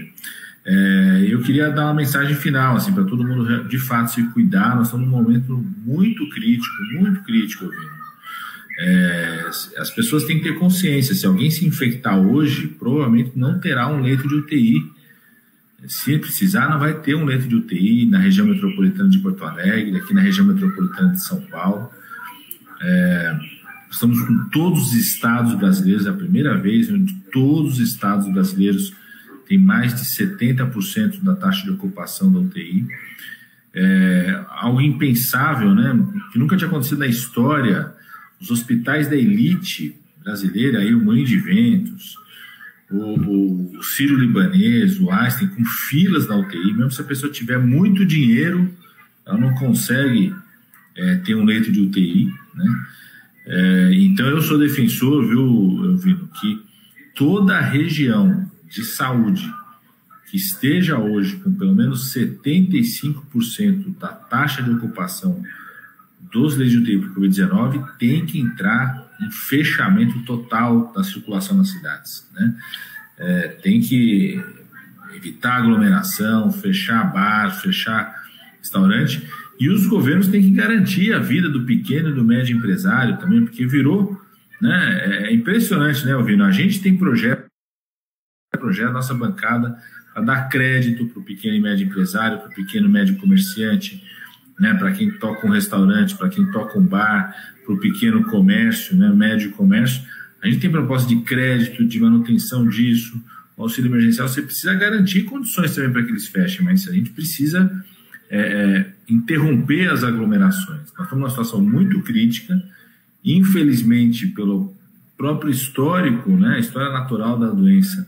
Eu queria dar uma mensagem final, assim, para todo mundo de fato se cuidar. Nós estamos num momento muito crítico, Elvino. As pessoas têm que ter consciência, se alguém se infectar hoje, provavelmente não terá um leito de UTI. Se precisar, não vai ter um leito de UTI na região metropolitana de Porto Alegre, aqui na região metropolitana de São Paulo. Estamos com todos os estados brasileiros, é a primeira vez onde todos os estados brasileiros têm mais de 70% da taxa de ocupação da UTI. Algo impensável, né, que nunca tinha acontecido na história. Os hospitais da elite brasileira, aí o Moinho de Ventos, o Sírio-Libanês, o Einstein, com filas na UTI, mesmo se a pessoa tiver muito dinheiro, ela não consegue ter um leito de UTI, né? Então eu sou defensor, viu, Elvino, que toda a região de saúde que esteja hoje com pelo menos 75% da taxa de ocupação dos leitos de UTI para o Covid-19 tem que entrar em fechamento total da circulação nas cidades, né? Tem que evitar aglomeração, fechar bar, fechar restaurante, e os governos têm que garantir a vida do pequeno e do médio empresário também, porque virou, né, é impressionante, né, Elvino? A gente tem projeto, nossa bancada, para dar crédito para o pequeno e médio empresário, para o pequeno e médio comerciante, né, para quem toca um restaurante, para quem toca um bar, para o pequeno comércio, né, médio comércio. A gente tem proposta de crédito, de manutenção disso, o auxílio emergencial. Você precisa garantir condições também para que eles fechem, mas a gente precisa interromper as aglomerações. Nós estamos numa situação muito crítica, infelizmente, pelo próprio histórico, né, a história natural da doença.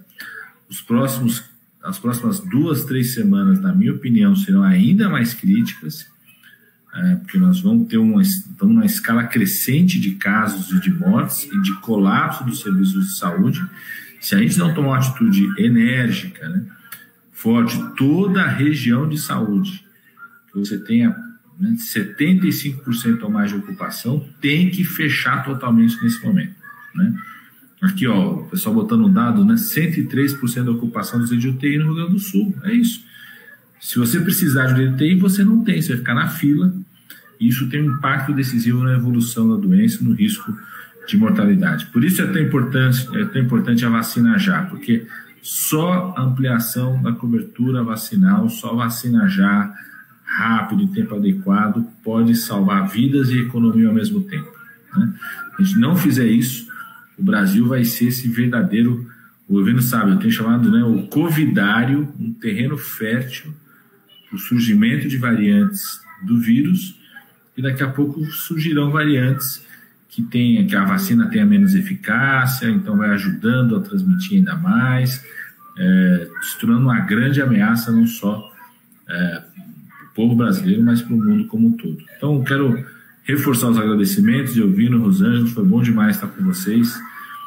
As próximas 2, 3 semanas, na minha opinião, serão ainda mais críticas, porque nós estamos numa escala crescente de casos e de mortes e de colapso dos serviços de saúde. Se a gente não tomar uma atitude enérgica, né, forte, toda a região de saúde, que você tenha, né, 75% ou mais de ocupação, tem que fechar totalmente nesse momento, né? Aqui, ó, o pessoal botando um dado, né, 103% da ocupação dos leitos de UTI no Rio Grande do Sul, é isso. Se você precisar de leito de UTI, você não tem, você vai ficar na fila, e isso tem um impacto decisivo na evolução da doença, no risco de mortalidade. Por isso é tão importante a vacina já, porque só a ampliação da cobertura vacinal, só vacina já, rápido, em tempo adequado, pode salvar vidas e economia ao mesmo tempo, né? Se a gente não fizer isso, o Brasil vai ser esse verdadeiro, o governo sabe, eu tenho chamado, né, o covidário, um terreno fértil para o surgimento de variantes do vírus, e daqui a pouco surgirão variantes que a vacina tenha menos eficácia, então vai ajudando a transmitir ainda mais, se tornando uma grande ameaça não só para o povo brasileiro, mas para o mundo como um todo. Então, eu quero reforçar os agradecimentos de Elvino, Rosângela, foi bom demais estar com vocês.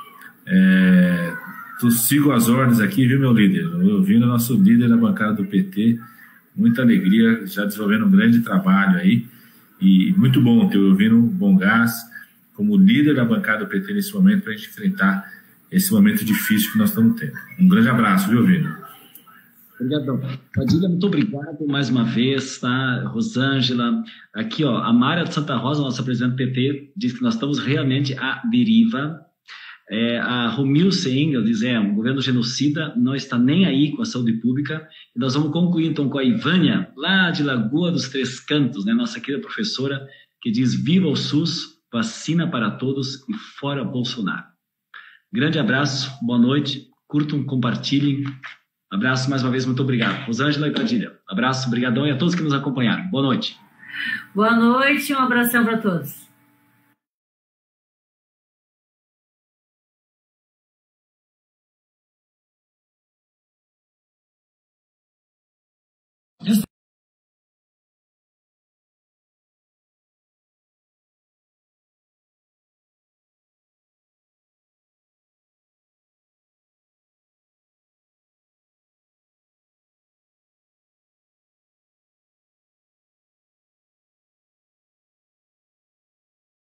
Sigo as ordens aqui, viu, meu líder? O Elvino é nosso líder da bancada do PT, muita alegria, já desenvolvendo um grande trabalho aí, e muito bom ter o Elvino Bongás como líder da bancada do PT nesse momento, para a gente enfrentar esse momento difícil que nós estamos tendo. Um grande abraço, viu, Elvino? Obrigadão. Padilha, muito obrigado mais uma vez, tá? Rosângela, aqui, ó, a Mara de Santa Rosa, nossa presidente do PT, diz que nós estamos realmente à deriva. A Romilce Engel diz, um governo genocida não está nem aí com a saúde pública. E nós vamos concluir, então, com a Ivânia, lá de Lagoa dos Três Cantos, né, nossa querida professora, que diz, viva o SUS, vacina para todos e fora Bolsonaro. Grande abraço, boa noite, curtam, compartilhem. Abraço mais uma vez, muito obrigado. Rosângela e Padilha, abraço, brigadão, e a todos que nos acompanharam. Boa noite. Boa noite, um abração para todos.